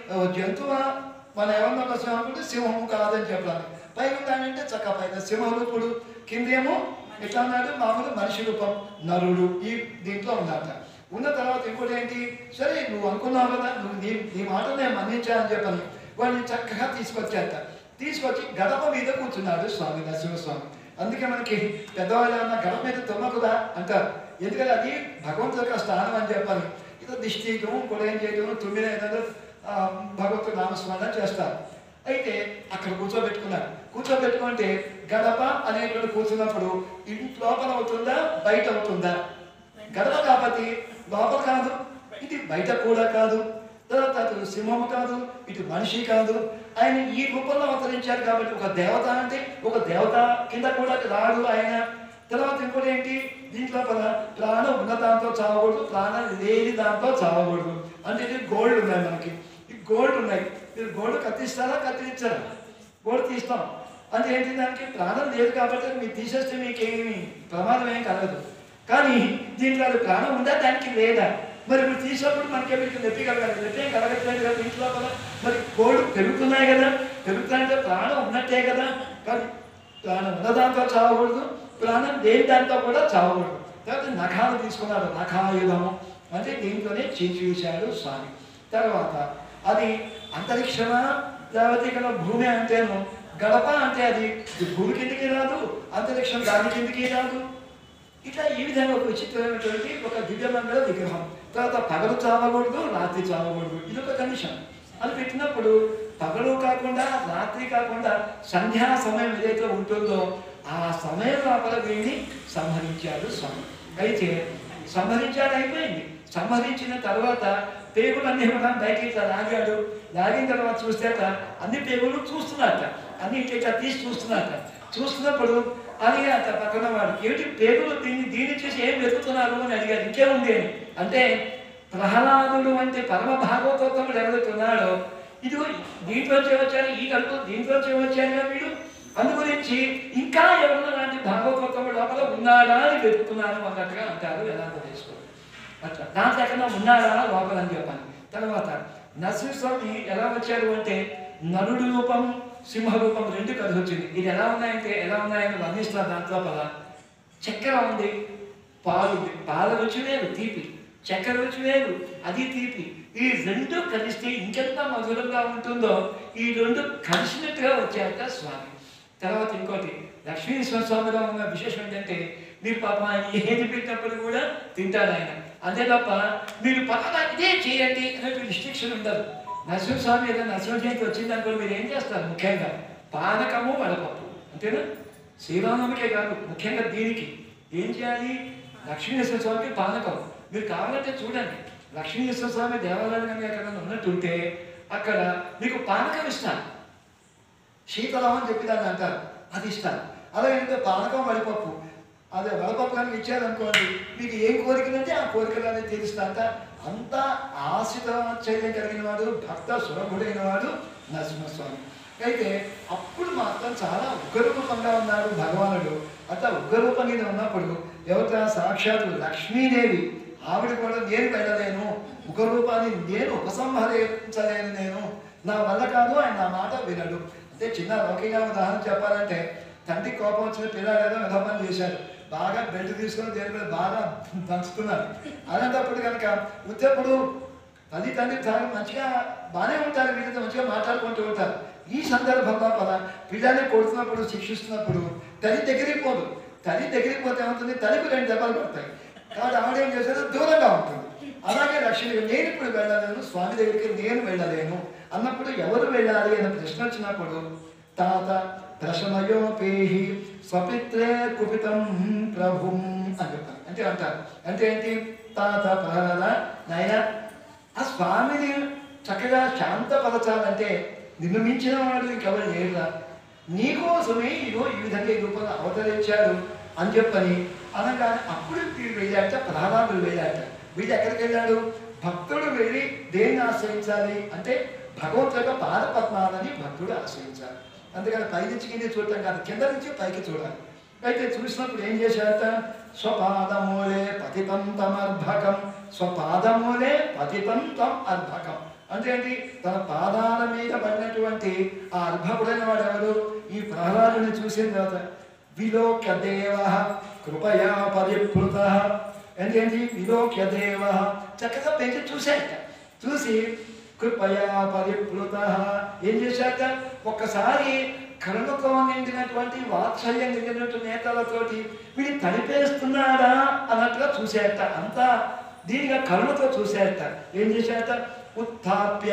జంతువా మన ఎవరినో కోసం అనుకుంటే సింహము కాదని చెప్పాలి. పైన ఉన్నాడంటే చక్క పైన సింహరూపుడు, కిందేమో ఎట్లా ఉన్నాడు? మామూలు మనిషి రూపం నరుడు. ఈ దీంట్లో ఉన్నాట. ఉన్న తర్వాత ఇంకోటి ఏంటి? సరే నువ్వు అనుకున్నావు కదా, నువ్వు నీ నీ మాటలు నేను మన్నించాలని చెప్పని వాడిని చక్కగా తీసుకొచ్చాట. తీసుకొచ్చి గడప మీద కూర్చున్నాడు స్వామి నరసింహస్వామి. అందుకే మనకి పెద్దవాళ్ళు ఏమన్నా గడప మీద తుమ్మకుదా అంటారు. ఎందుకంటే అది భగవంతుడి యొక్క స్థానం అని చెప్పాలి. ఇది దిష్టికం కూడా ఏం చేయటం తొమ్మిది ఏదో భగవంతుడు నామస్మరణ చేస్తారు. అయితే అక్కడ కూర్చోబెట్టుకున్నారు. కూర్చోబెట్టుకుంటే గడప అనేటువంటి కూర్చున్నప్పుడు ఇంటి లోపల అవుతుందా బయట అవుతుందా? గడప కాబట్టి లోపల కాదు, ఇది బయట కూడా కాదు, తర్వాత అటు సింహము కాదు, ఇటు మనిషి కాదు. ఆయన ఈ రూపంలో అవతరించారు కాబట్టి ఒక దేవత అంటే ఒక దేవత కింద కూడా రాడు ఆయన. తర్వాత ఇంకోటి ఏంటి? దీంట్లో ప్రాణం ఉన్న దాంతో చావకూడదు, ప్రాణం లేని దాంతో చావకూడదు. అంటే ఇది గోల్డ్ ఉన్నాయి మనకి, ఈ గోల్డ్ ఉన్నాయి. మీరు గోల్డ్ కత్తిస్తారా? కత్తిరించారా? గోల్డ్ తీస్తాం అంటే ఏంటి? దానికి ప్రాణం లేదు కాబట్టి మీరు తీసేస్తే మీకేమి ప్రమాదం ఏం కలగదు. కానీ దీంట్లో అది ప్రాణం ఉందా దానికి లేదా? మరి ఇప్పుడు తీసినప్పుడు మనకేమి నొప్పి కలగాలి, నొప్పి ఏం కలగట్లేదు కదా ఇంట్లో కదా. మరి గోల్డ్ పెరుగుతున్నాయి కదా, పెరుగుతాయంటే ప్రాణం ఉన్నట్టే కదా. కానీ ప్రాణం ఉన్న దాంతో చావకూడదు, ప్రాణం లేని దాంతో కూడా చావకూడదు. తర్వాత నఖాలు తీసుకున్నాడు, నఖాయుధము అంటే దీంట్లోనే చీల్చివేశాడు స్వామి. తర్వాత అది అంతరిక్షమా లేకపోతే ఇక్కడ భూమి అంటేను గడప అంటే అది భూమి కిందికి రాదు, అంతరిక్షం దాని కిందికి రాదు. ఇట్లా ఈ విధంగా ఒక విచిత్రమైనటువంటి ఒక దివ్యమంగళ విగ్రహం. తర్వాత పగలు చావకూడదు, రాత్రి చావకూడదు, ఇది ఒక కండిషన్. అది పెట్టినప్పుడు పగలు కాకుండా రాత్రి కాకుండా సంధ్యా సమయం ఏదైతే ఉంటుందో ఆ సమయం లోపల వీడిని సంహరించాడు స్వామి. అయితే సంహరించాడు, అయిపోయింది. సంహరించిన తర్వాత పేగులన్నీ కూడా బయటికి ఇట్లా లాగాడు. లాగిన తర్వాత చూస్తాక అన్ని పేగులు చూస్తున్నారట, అన్ని ఇట్లా తీసి చూస్తున్నారట. చూస్తున్నప్పుడు అది అంత పక్కన వాడు ఏమిటి పేగులు దీన్ని దీన్ని చూసి ఏం వెతుకుతున్నారు అని అడిగాడు. ఇంకేముంది అని అంటే ప్రహ్లాదుడు అంటే పరమ భాగవతోత్తముడు ఎవరుతున్నాడో ఇది దీంట్లోంచి వచ్చారు, ఈ కడుపు దీంట్లోంచి వచ్చారుగా వీడు. అందు గురించి ఇంకా ఎవరన్నా లాంటి భాగవతోత్తముడు లోపల ఉన్నాడా అని వెతుకుతున్నాను అన్నట్టుగా అంటారు వేదాంత తీసుకో. అట్లా దాంట్లో ఎక్కడ ఉన్నాడా లోపల అని చెప్పాను. తర్వాత నరసింహస్వామి ఎలా వచ్చాడు అంటే నరుడు రూపం, సింహ రూపం రెండు కలిసి వచ్చింది. ఇది ఎలా ఉన్నాయంటే ఎలా ఉన్నాయని వర్ణిస్తారు. దాంట్లో పద చక్కెర ఉంది, పాలు ఉంది. పాల రుచి లేదు, తీపి. చక్కెర రుచి లేదు, అది తీపి. ఈ రెండు కలిస్తే ఇంకెంత మధురంగా ఉంటుందో ఈ రెండు కలిసినట్టుగా వచ్చాక స్వామి. తర్వాత ఇంకోటి లక్ష్మీశ్వర స్వామిలో ఉన్న విశేషం ఏంటంటే మీరు పాప ఏది పెట్టినప్పుడు కూడా తింటాడు ఆయన. అంతే తప్ప మీరు పక్కన ఇదే చేయండి అనేటువంటి రిస్ట్రిక్షన్ ఉండదు. నరసింహస్వామి ఏదైనా నరసింహ జయంతి వచ్చిందనుకో మీరు ఏం చేస్తారు? ముఖ్యంగా పానకము వడపప్పు అంతేనా? శ్రీరామనవమికే కాదు, ముఖ్యంగా దీనికి ఏం చేయాలి? లక్ష్మీనరసింహ స్వామికి పానకం. మీరు కావాలంటే చూడండి, లక్ష్మీనరసింహ స్వామి దేవాలయం ఎక్కడైనా ఉన్నట్టుంటే అక్కడ మీకు పానకం ఇస్తాను, శీతలం అని చెప్పి దాన్ని అంటారు, అది ఇస్తాను. అలాగే పానకం వడిపప్పు అదే వడపప్పు కనుక ఇచ్చారనుకోండి, మీకు ఏం కోరికలంటే ఆ కోరికలన్నీ తీరుస్తాంట. అంత ఆశ్రితచర్యం కలిగిన వాడు, భక్త సులభుడైన వాడు నరసింహస్వామి. అయితే అప్పుడు మాత్రం చాలా ఉగ్రరూపంగా ఉన్నాడు భగవానుడు. అట్లా ఉగ్రరూపం మీద ఉన్నప్పుడు ఎవరితో సాక్షాత్తు లక్ష్మీదేవి, ఆవిడ కూడా నేను వెళ్ళలేను, ఉగ్రరూపాన్ని నేను ఉపసంహరించలేను, నేను నా వల్ల కాదు, ఆయన నా మాట వినడు. అంటే చిన్న లౌకిక ఉదాహరణ చెప్పాలంటే, తండ్రి కోపం వచ్చిన పిల్లలు ఏదో విధపని చేశారు, బాగా బెల్ట్ తీసుకొని దేని మీద బాగా దంచుతున్నారు. అలాంటప్పుడు కనుక ఉత్తప్పుడు తల్లి తండ్రి చాలా మంచిగా బాగానే ఉంటారు, వీళ్ళతో మంచిగా మాట్లాడుకుంటూ ఉంటారు. ఈ సందర్భంలో పద పిల్లల్ని కొడుతున్నప్పుడు, శిక్షిస్తున్నప్పుడు తల్లి దగ్గరికి పోదు. తల్లి దగ్గరికి పోతే ఏమవుతుంది, తల్లికి రెండు దెబ్బలు పడతాయి. కాబట్టి ఆవిడ ఏం చేసేది, దూరంగా ఉంటుంది. అలాగే లక్ష్మి, నేను ఇప్పుడు వెళ్ళలేను, స్వామి దగ్గరికి నేను వెళ్ళలేను అన్నప్పుడు ఎవరు వెళ్ళాలి అనే ప్రశ్న వచ్చినప్పుడు తాత ప్రశమయోపేహి స్వపిత్రే కుపితం ప్రభుం అని చెప్తాను. అంటే అంటారు, అంటే ఏంటి, తాత ప్రహ్లాద నాయన ఆ స్వామిని చక్కగా శాంతపరచాలంటే నిన్ను మించిన వాడు ఇంకెవరు లేరురా, నీకోసమే ఇగో ఈ విధంగా ఈ రూపంలో అవతరించాడు అని చెప్పని అనగానే అప్పుడు వీళ్ళు వెళ్ళాట, ప్రహ్లాదుడు వెళ్ళాట. వీళ్ళు ఎక్కడికి వెళ్ళాడు, భక్తుడు వెళ్ళి దేన్ని ఆశ్రయించాలి అంటే భగవంతు యొక్క పాదపద్మాలని భక్తుడు ఆశ్రయించాలి. అందుకని పై నుంచి కింద చూడటం కాదు, కింద నుంచి పైకి చూడాలి. అయితే చూసినప్పుడు ఏం చేశారట, స్వపాదమూలే పతితం తమర్భకం, స్వపాదమూలే పతితం తం అర్భకం. అంటే ఏంటి, తన పాదాల మీద పడినటువంటి ఆ అర్భకుడైన వాడు ఎవరు, ఈ ప్రహ్లాదుని చూసిన తర్వాత విలోక్య దేవ కృపయా పరిప్లుత. అంటే ఏంటి, విలోక్య దేవ చక్కగా పెంచి చూశాక, చూసి కృపయా పరిప్లుత ఏం చేశాక ఒక్కసారి కరుణతో నిండినటువంటి వాత్సల్యం నిండినటువంటి నేతలతోటి వీడి తడిపేస్తున్నాడా అన్నట్టుగా చూసేట. అంతా దీనిగా కరుణతో చూసేట. ఏం చేశాట, ఉత్థాప్య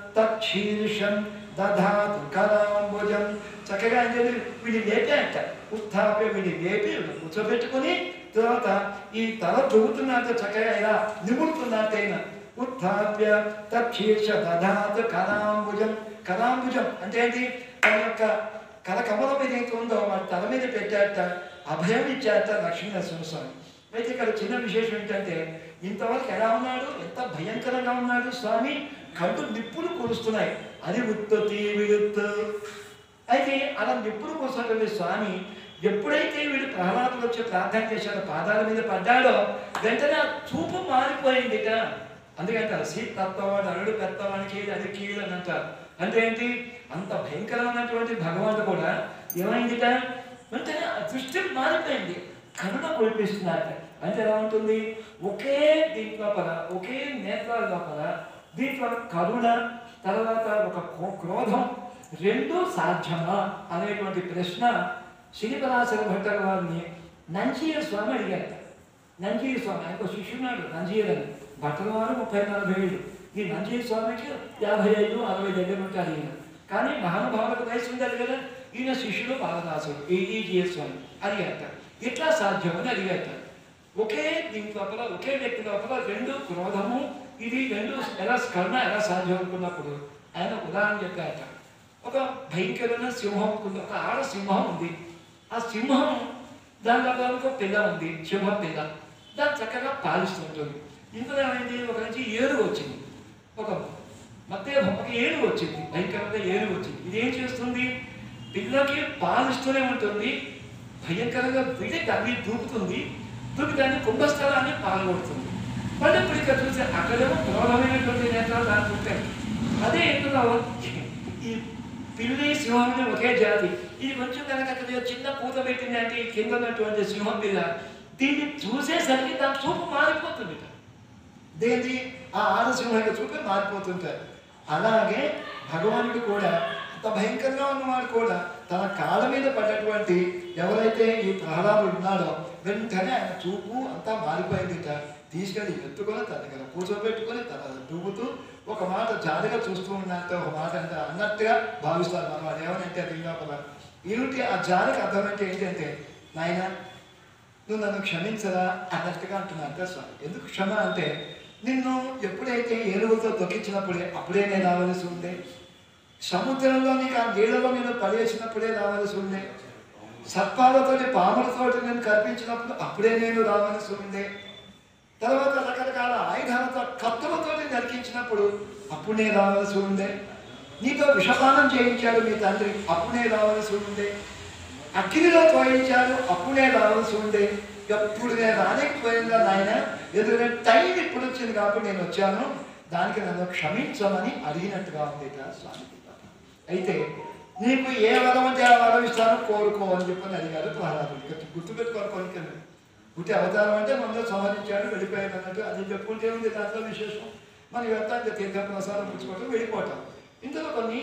తక్షీర్షం దధాతు కరాంబుజం. చక్కగా ఏం చేసి వీడి లేపాట, ఉత్థాప్య వీడి లేపి కూర్చోబెట్టుకుని తర్వాత ఈ తల దువ్వుతున్నట్టు చక్కగా ఇలా నిముడుతున్నట్టయినా ఉత్థాప్య తక్షీర్ష దధాతు కరాంబుజం. కరాంబుజం అంటే ఏంటి, తన యొక్క కల కమలం ఏదైతే ఉందో వాటి తల మీద పెట్టాట, అభయం ఇచ్చాట లక్ష్మీ నరసింహస్వామి. అయితే ఇక్కడ చిన్న విశేషం ఏంటంటే, ఇంతవరకు ఎలా ఉన్నాడు, ఎంత భయంకరంగా ఉన్నాడు స్వామి, కళ్ళు నిప్పులు కురుస్తున్నాయి, అది ఉత్పత్తి విడుత్తు. అయితే అలా నిప్పులు కురుస్తున్నటువంటి స్వామి ఎప్పుడైతే వీడు ప్రహ్లాదుడు వచ్చి ప్రార్థన చేశాడో, పాదాల మీద పడ్డాడో వెంటనే ఆ చూపు మారిపోయింది. అందుకంటారు సీ తత్వవాడు అరుడు పెత్తవానికి అది కీడు అని అంటారు. అంటే ఏంటి, అంత భయంకరమైనటువంటి భగవంతుడు కూడా ఏమైందిట, వెంటనే ఆ దృష్టి మారిపోయింది, కరుణ కురిపిస్తున్నారు. అంటే ఎలా ఉంటుంది, ఒకే దీంట్ లోపల, ఒకే నేత్రాల లోపల దీంట్లో కరుణ తర్వాత ఒక క్రోధం రెండూ సాధ్యమా అనేటువంటి ప్రశ్న శ్రీపరాశర భట్టర్ వారిని నంజీయ స్వామి అడిగారు. నంజీయ స్వామి ఆయనకు శిష్యున్నాడు నంజీయులని. భట్టర్ వారు ముప్పై నలభై ఏళ్ళు, ఈ నంజీయ స్వామికి యాభై ఐదు అరవై దగ్గర ఉంటారు ఈయన. కానీ మహానుభావులకు వయసు ఉండాలి కదా, ఈయన శిష్యుడు బాలదాసుడు ఈ స్వామి అడిగారట, ఎట్లా సాధ్యమని అడిగారట. ఒకే దీని లోపల, ఒకే వ్యక్తి లోపల రెండు క్రోధము, ఇది రెండు ఎలా కరుణ ఎలా సాధ్యం అనుకున్నప్పుడు ఆయన ఉదాహరణ చెప్పారట. ఒక భయంకరమైన సింహం, ఒక ఆడ సింహం ఉంది. ఆ సింహం దాని లోపల ఒక పిల్ల ఉంది, సింహం పిల్ల, దాన్ని చక్కగా పాలిస్తుంటుంది. ఇందులో ఏమైంది, ఒక నుంచి ఏనుగు వచ్చింది, ఒక మధ్య ఒక ఏనుగు వచ్చింది, భయంకరంగా ఏనుగు వచ్చింది. ఇది ఏం చేస్తుంది, పిల్లకి పాలిస్తూనే ఉంటుంది, భయంకరంగా విడి దాన్ని దూకుతుంది, దూకి దాన్ని కుంభస్థలాన్ని పాల్గొడుతుంది. మళ్ళీ ఇప్పుడు ఇక్కడ చూస్తే అక్కడేమో క్రోధమైనటువంటి నేతలు దానికి ఉంటాయి. అదే ఇందులో ఈ పిల్లి సింహంని ఒకే జాతి, ఇది కొంచెం కనుక అక్కడ చిన్న పూత పెట్టింది అంటే ఈ కింద ఉన్నటువంటి సింహం పిల్ల, దీన్ని చూసేసరికి దాని చూపు మారిపోతుంది. దేని ఆ ఆడసింహ చూపి మారిపోతుంటారు. అలాగే భగవానుడు కూడా అంత భయంకరంగా ఉన్నవాడు కూడా తన కాళ్ళ మీద పడ్డటువంటి ఎవరైతే ఈ ప్రహ్లాదుడు ఉన్నాడో వెంటనే ఆయన చూపు అంతా మారిపోయిందిట. తీసుకెళ్ళి ఎత్తుకొని తన దగ్గర కూర్చోబెట్టుకొని తన దువ్వుతూ ఒక మాట జాలిగా చూస్తూ ఉన్నంత ఒక మాట అంటే అన్నట్టుగా భావిస్తారు మనం. అది ఏమనంటే అది లోపల ఏమిటి ఆ జాలికి అర్థం అంటే ఏంటంటే, నాయన నువ్వు నన్ను క్షమించరా అన్నట్టుగా అంటున్నాను స్వామి. ఎందుకు క్షమ అంటే, నిన్ను ఎప్పుడైతే ఏనుగుతో తొక్కించినప్పుడే అప్పుడే నేను రావలసి ఉండే, సముద్రంలో నీకు ఆ నీళ్ళలో నేను పడేసినప్పుడే రావలసి ఉండే, సర్పాలతోటి పాములతోటి నేను కల్పించినప్పుడు అప్పుడే నేను రామనసు ఉండే. తర్వాత రకరకాల ఆయుధాలతో కత్తులతోటి నరికించినప్పుడు అప్పుడు నేను రావలసి ఉండే. నీతో విషపానం చేయించాడు మీ తండ్రి, అప్పుడే రావలసి ఉండే. అగ్నిలో తోయించాడు, అప్పుడే రావాల్సి ఉండే. ఎప్పుడు నేను రాలేకపోయిందా నాయన, ఎదురు టైం ఇప్పుడు వచ్చింది కాబట్టి నేను వచ్చాను, దానికి నన్ను క్షమించమని అడిగినట్టుగా ఉంది స్వామి. అయితే నీకు ఏ వరం అంటే ఆ వరం ఇస్తాను కోరుకో అని చెప్పని అడిగారు ప్రహ్లాదుడికి. గుర్తుపెట్టుకోవాలి కోరికలు. గుట్టి అవతారం అంటే మనలో సంహరించాడు వెళ్ళిపోయాడు అన్నట్టు అది చెప్పుకుంటే ఉంది. దాంట్లో విశేషం మనకి వెళ్తా తీర్థ ప్రసాదం పుచ్చుకోవటం వెళ్ళిపోవటం. ఇందులో కొన్ని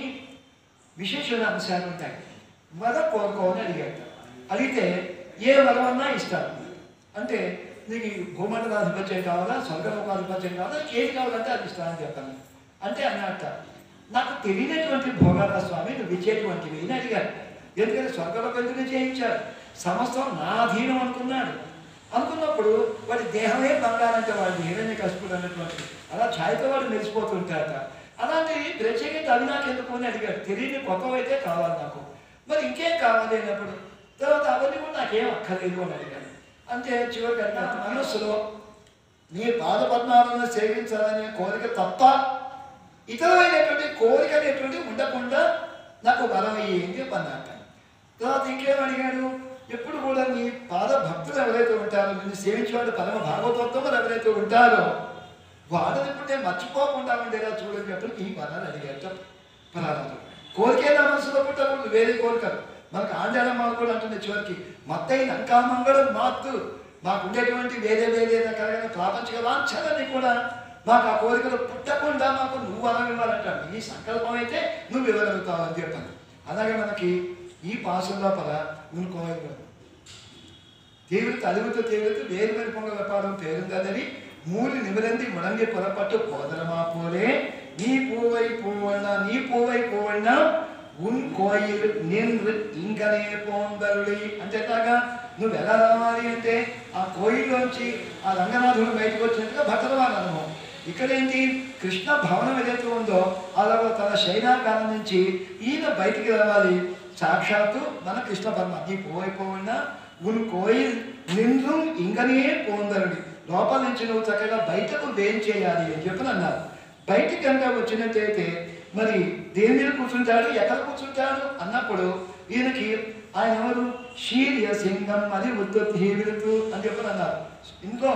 విశేషమైన అంశాలు ఉంటాయి. వరం కోరుకో అని అడిగాడు. అడిగితే ఏ వరం అన్నా ఇస్తారు. అంటే నీకు భూమండలాధిపత్యం కావాలా, స్వర్గలోకాధిపత్యం కావాలా, ఏది కావాలంటే అది ఇస్తానని చెప్పాను. అంటే అన్నట్ట నాకు తెలియనటువంటి భోగాల స్వామి నువ్వు ఇచ్చేటువంటివి అని అడిగాడు. ఎందుకంటే స్వర్గలోకి ఎందుకు చేయించాడు, సమస్తం నా అధీనం అనుకున్నాడు. అనుకున్నప్పుడు వాడి దేహమే బంగారంటే వాడి హిరణ్య కశిపుడు అన్నటువంటి అలా ఛాయతో వాడు మెరిసిపోతుంటారట. అలాంటివి ప్రత్యేకంగా అవి నాకు ఎందుకు అని అడిగాడు. తెలియని కొత్తవైతే కావాలి నాకు, మరి ఇంకేం కావాలి అన్నప్పుడు తర్వాత అవన్నీ కూడా నాకేం అక్కర్లేదు అని అడిగాడు. అంటే చివరికి అడిగాడు, మనస్సులో నీ పాదపద్మాలను సేవించాలనే కోరిక తప్ప ఇతరమైనటువంటి కోరిక అనేటువంటివి ఉండకుండా నాకు బలం అయ్యింది అన్నట్ట. తర్వాత ఇంకేం అడిగాడు, ఎప్పుడు కూడా నీ పాద భక్తులు ఎవరైతే ఉంటారో, నిన్ను సేవించేవాడు పరమ భాగవతోత్తములు ఎవరైతే ఉంటారో వాడిని ఇప్పుడు నేను మర్చిపోకుండా ఉండేలా చూడని చెప్పి ఈ పదాలు అడిగాడు పరాలు. కోరికేదా మనసులో పుట్టకూడదు, వేరే కోరికలు. మనకు ఆంజానమ్మ కూడా అంటుంది చివరికి, మత్తయి లంకామంగళం మాత్తు, మాకు ఉండేటువంటి వేరే వేరే రకాలైన ప్రాపంచిక వాంఛలని కూడా మాకు ఆ కోరికలు పుట్టకుండా మాకు నువ్వు వరం ఇవ్వాలంటాడు. నీ సంకల్పం అయితే నువ్వు ఇవ్వగలుగుతావు అని చెప్పాను. అలాగే మనకి ఈ పాసం లోపల నువ్వు కోరిక తీవ్రత అలుగుతూ తీవ్రత వేరు వేరు పొంగ వ్యాపారం పేరుందని మూలి నిమిరంది ముడంగి పొరపట్టు పోదరమా పోలే నీ పూవై పూవన్న నీ పూవై పూవన్న ఉన్ కోయిల్ నిన్ను ఇంకనే పోందరుడి అంటే తాగా నువ్వు ఎలా రావాలి అంటే ఆ కోయిల్లోంచి ఆ రంగనాథుడు బయటకు వచ్చినట్టుగా భక్తవాళ్ళ అనుభవం. ఇక్కడేంటి కృష్ణ భవనం ఏదైతే ఉందో అలా తన శైనాకాలం నుంచి ఈయన బయటికి రావాలి. సాక్షాత్తు మన కృష్ణ పరమ నీ పోయిపోయినా ఉన్ కోయిల్ నిన్ను ఇంకనే పోందరుడి, లోపల నుంచి నువ్వు చక్కగా బయటకు వేం చేయాలి అని చెప్పని అన్నారు. బయటికి కనుక వచ్చినట్టయితే మరి దేని మీద కూర్చుంటాడు, ఎక్కడ కూర్చుంటాడు అన్నప్పుడు ఈయనకి ఆయన ఎవరు శీర్య సింగం అది ఉత్పత్తి విడుతు అని చెప్పని అన్నారు. ఇందులో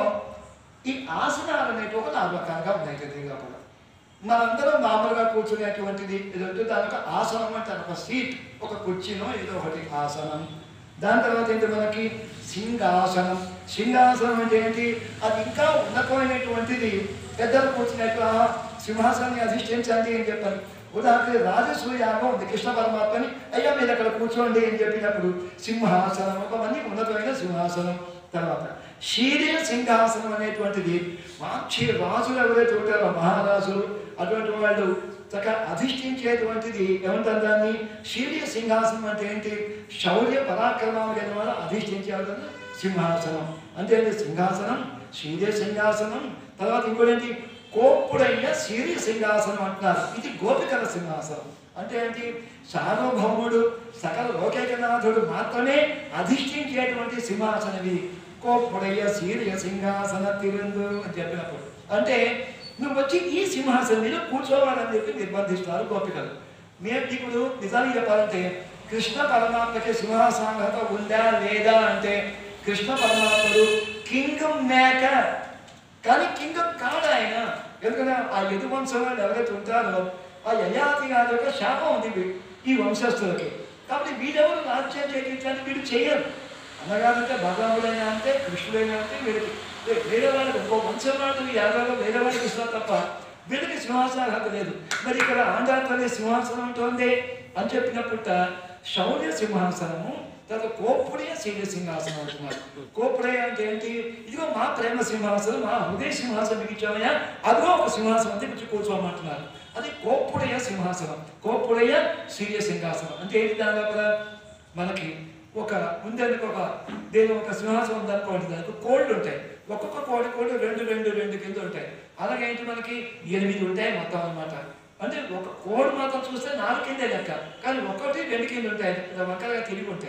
ఈ ఆసనాలు అనేవి ఒక నాలుగు రకాలుగా ఉన్నాయి కదా. కూడా మనందరం మామూలుగా కూర్చునేటువంటిది ఏదంటే దానికి ఆసనం అంటే ఒక సీట్, ఒక కుర్చీనో ఏదో ఒకటి ఆసనం. దాని తర్వాత ఏంటి మనకి సింహాసనం. సింహాసనం అంటే ఏంటి, అది ఇంకా ఉన్నతమైనటువంటిది. పెద్దలు కూర్చున్నట్టు సింహాసనాన్ని అధిష్ఠించండి అని చెప్పారు. ఉదాహరణకి రాజసూయాగం ఉంది, కృష్ణ పరమాత్మని అయ్యా మీరు అక్కడ కూర్చోండి అని చెప్పినప్పుడు సింహాసనం ఒక మంది ఉన్నతమైన సింహాసనం. తర్వాత శీర్య సింహాసనం అనేటువంటిది మంచి రాజులు ఎవరైతే ఉంటారో మహారాజులు అటువంటి వాళ్ళు చక్కగా అధిష్ఠించేటువంటిది ఏమంటారు దాన్ని శీర్య సింహాసనం అంటే ఏంటి, శౌర్య పరాక్రమం లేని వాళ్ళు అధిష్ఠించేవాళ్ళు సింహాసనం అంటే ఏంటి సింహాసనం శీర్య సింహాసనం. తర్వాత ఇంకోటి కోప్పుడయ్య శీర్య సింహాసనం అంటున్నారు. ఇది గోపికల సింహాసనం అంటే ఏంటి, సార్వభౌముడు సకల లోకైకనాథుడు మాత్రమే అధిష్ఠించేటువంటి సింహాసనం ఇది. కోప్పుడయ్య శీర్య సింహాసన తిరుందు అని చెప్పినప్పుడు అంటే నువ్వు వచ్చి ఈ సింహాసనం మీద కూర్చోవాలని చెప్పి నిర్బంధిస్తారు గోపికలు. మేము ఇప్పుడు నిజానికి చెప్పాలంటే కృష్ణ పరమాత్మకి సింహాసనత ఉందా లేదా అంటే కృష్ణ పరమాత్ముడు కింగ్ మేకర్, కానీ కింగ్ కాదు ఆయన. ఎందుకంటే ఆ యదు వంశం వాళ్ళు ఎవరైతే ఉంటారో ఆ యయాతి గారి యొక్క శాపం ఉంది ఈ వంశస్థులకి. కాబట్టి వీడెవరు రాజ్యం చేయించాలని వీడు చేయరు. అనగానంటే భగవానుడైనా అంటే కృష్ణుడైనా అంటే వీడికి వేరే వాళ్ళకి ఇంకో వంశం వాళ్ళు యాదవలో వేరే వాళ్ళకి ఇస్తున్నారు తప్ప వీళ్ళకి సింహాసనం హక్కు లేదు. మరి ఇక్కడ ఆంధ్రప్రదేశ్ సింహాసనం ఉంటుంది అని చెప్పినప్పుడు శౌర్య సింహాసనము, తర్వాత కోప్పుడయ శీర్య సింహాసనం అంటున్నారు. కోప్పుడయ అంటే ఏంటి, ఇదిగో మా ప్రేమ సింహాసనం, మా హృదయ సింహాసనం మిగిచామయ్యా, అదిగో ఒక సింహాసనం అంటే కొంచెం కూర్చోమంటున్నారు. అది కోప్పుడయ సింహాసనం. కోప్పుడయ శీర్య సింహాసనం అంటే ఏంటి, దాని లోపల మనకి ఒక ముందరికి ఒక దేని ఒక సింహాసనం ఉందనుకోండి, దానికి కోళ్ళు ఉంటాయి. ఒక్కొక్క కోడి కోడి రెండు రెండు రెండు కింద ఉంటాయి. అలాగే ఏంటి మనకి ఎనిమిది ఉంటాయి మొత్తం అనమాట. అంటే ఒక కోడి మాత్రం చూస్తే నాలుగు కిందే లెక్క, కానీ ఒకటి రెండు కింద ఉంటాయి, వంకరగా తిరిగి ఉంటాయి.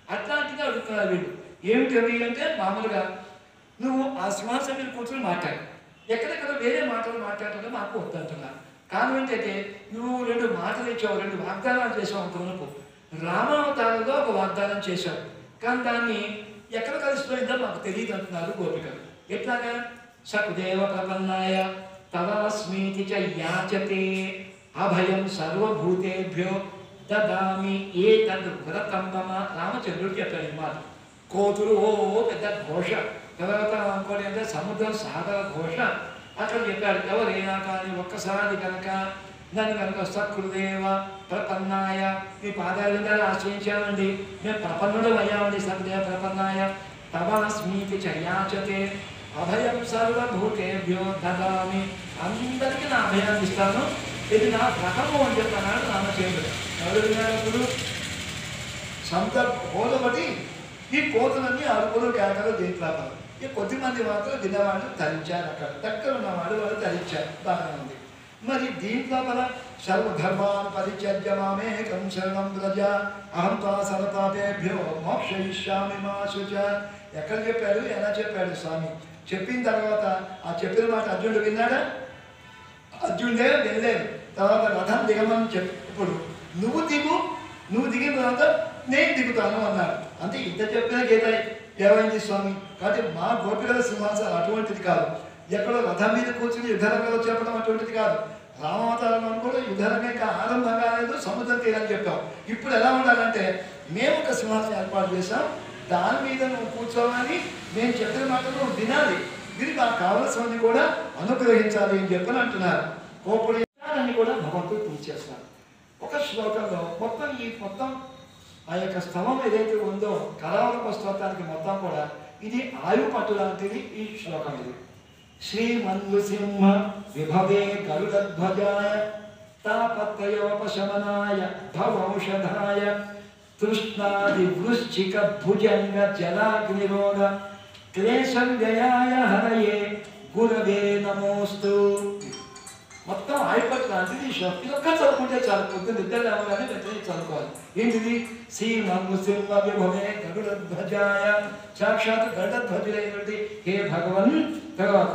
అట్లాంటిది అడుగుతున్నారు వీళ్ళు. ఏమిటి అంటే మామూలుగా నువ్వు ఆ సింహాసనం మీద కూర్చొని మాట్లాడు, ఎక్కడెక్కడ వేరే మాటలు మాట్లాడటం మాకు వద్దంటున్నారు. కారణం ఏంటంటే నువ్వు రెండు మాటలు ఇచ్చావు, రెండు వాగ్దానాలు చేసావు అంతవరకు. రామావతారంలో ఒక వాగ్దానం చేశావు, కానీ దాన్ని ఎక్కడ కలిసిపోయిందో మాకు తెలియదు అంటున్నారు గోపికలు. ఎట్లాగా? సకుదేవ ప్రపన్నాయ తవాస్మీతి చ యాచతే అభయం సర్వభూతేభ్యో దదామి ఏ తద్ వ్రతం మమ. రామచంద్రుడు చెప్పాడు ఈ మాట. కోతులు ఓ పెద్ద ఘోష, తర్వాత అనుకోండి అంటే సముద్రం సాగర ఘోష. అక్కడ చెప్పాడు ఎవరైనా కానీ ఒక్కసారి కనుక నన్ను కనుక సకృదేవ ప్రపన్నాయ మీ పాదాల ఆశ్రయించామండి, మేము ప్రపన్నుడు అయ్యామండి, సకృదేవ ప్రపన్నాయ తవాస్మీతి చ యాచతే అభయం సర్వభూతేభ్యో దదామి. అందరికీ నా అభయాన్ని ఇస్తాను, ఇది నా వ్రతము అని చెప్పన్నాడు రామచంద్రుడు. ఎవరు విన్నాడు? సందర్భ హోదబడి ఈ కోతులన్నీ అరుపులు కేకలు దీంట్లాపారు. ఈ కొద్దిమంది మాత్రం విన్నవాళ్ళు ధరించారు, అక్కడ దగ్గర ఉన్నవాళ్ళు వాళ్ళు ధరించారు, బాగానే ఉంది. మరి దీంట్లో మన సర్వధర్మాన్ పరిత్యజ్య మామేకం శరణం వ్రజ అహం త్వా సర్వపాపేభ్యో మోక్షయిష్యామి మా శుచ. ఎక్కడ చెప్పాడు, ఎలా చెప్పాడు స్వామి? చెప్పిన తర్వాత ఆ చెప్పిన మాట అర్జునుడు విన్నాడా? అర్జునుడే వెళ్ళలేదు. తర్వాత రథం దిగమని చెప్పి ఇప్పుడు నువ్వు దిగు, నువ్వు దిగిన తర్వాత నేను దిగుతాను అన్నాడు. అంతే, ఇంత చెప్పిన గీత ఏమైంది స్వామి? కాబట్టి మా గోపికల సింహాసనం అటువంటిది కాదు. ఎక్కడో రథం మీద కూర్చుని యుద్ధరంగంలో చెప్పడం అటువంటిది కాదు. రామావతారంలో కూడా యుద్ధరంగం ఇంకా ఆరంభం కాలేదు, సముద్రం తీరని చెప్పాం. ఇప్పుడు ఎలా ఉండాలంటే మేము ఒక సింహాసనం ఏర్పాటు చేశాం, దాని మీద నువ్వు కూర్చోవాలి, నేను చెప్పిన మాటలు నువ్వు వినాలి, దీనికి నాకు కావలసినది కూడా అనుగ్రహించాలి అని చెప్పని అంటున్నారు. కోపుడు అని కూడా భగవంతుడు పూర్తిచేస్తున్నారు. ఒక శ్లోకంలో మొత్తం ఈ మొత్తం ఆ యొక్క స్తవం ఏదైతే ఉందో కరావళ స్తోత్రానికి మొత్తం కూడా ఇది ఆయు పట్టు లాంటిది ఈ శ్లోకం. ఇది శ్రీమన్సింహ విభవే గరుడధ్వజాయ తాపత్రయోపశమనాయ భవౌషధాయ తృష్ణాది వృశ్చిక భుజంగ జలాగ్నిరోధ క్లేశం జయాయ హరయే గురవే నమోస్తు. మొత్తం ఆయపట్టు లాంటిది ఇది ఒక్క చదువుకుంటే చాలు, పొద్దున్న నిద్ర లేవగానే వెంటనే చదువుకోవాలి. ఏంటిది? శ్రీమన్సింహ విభవే గరుడధ్వజాయ, సాక్షాత్ గరుడధ్వజుడైనటువంటి హే భగవన్. తర్వాత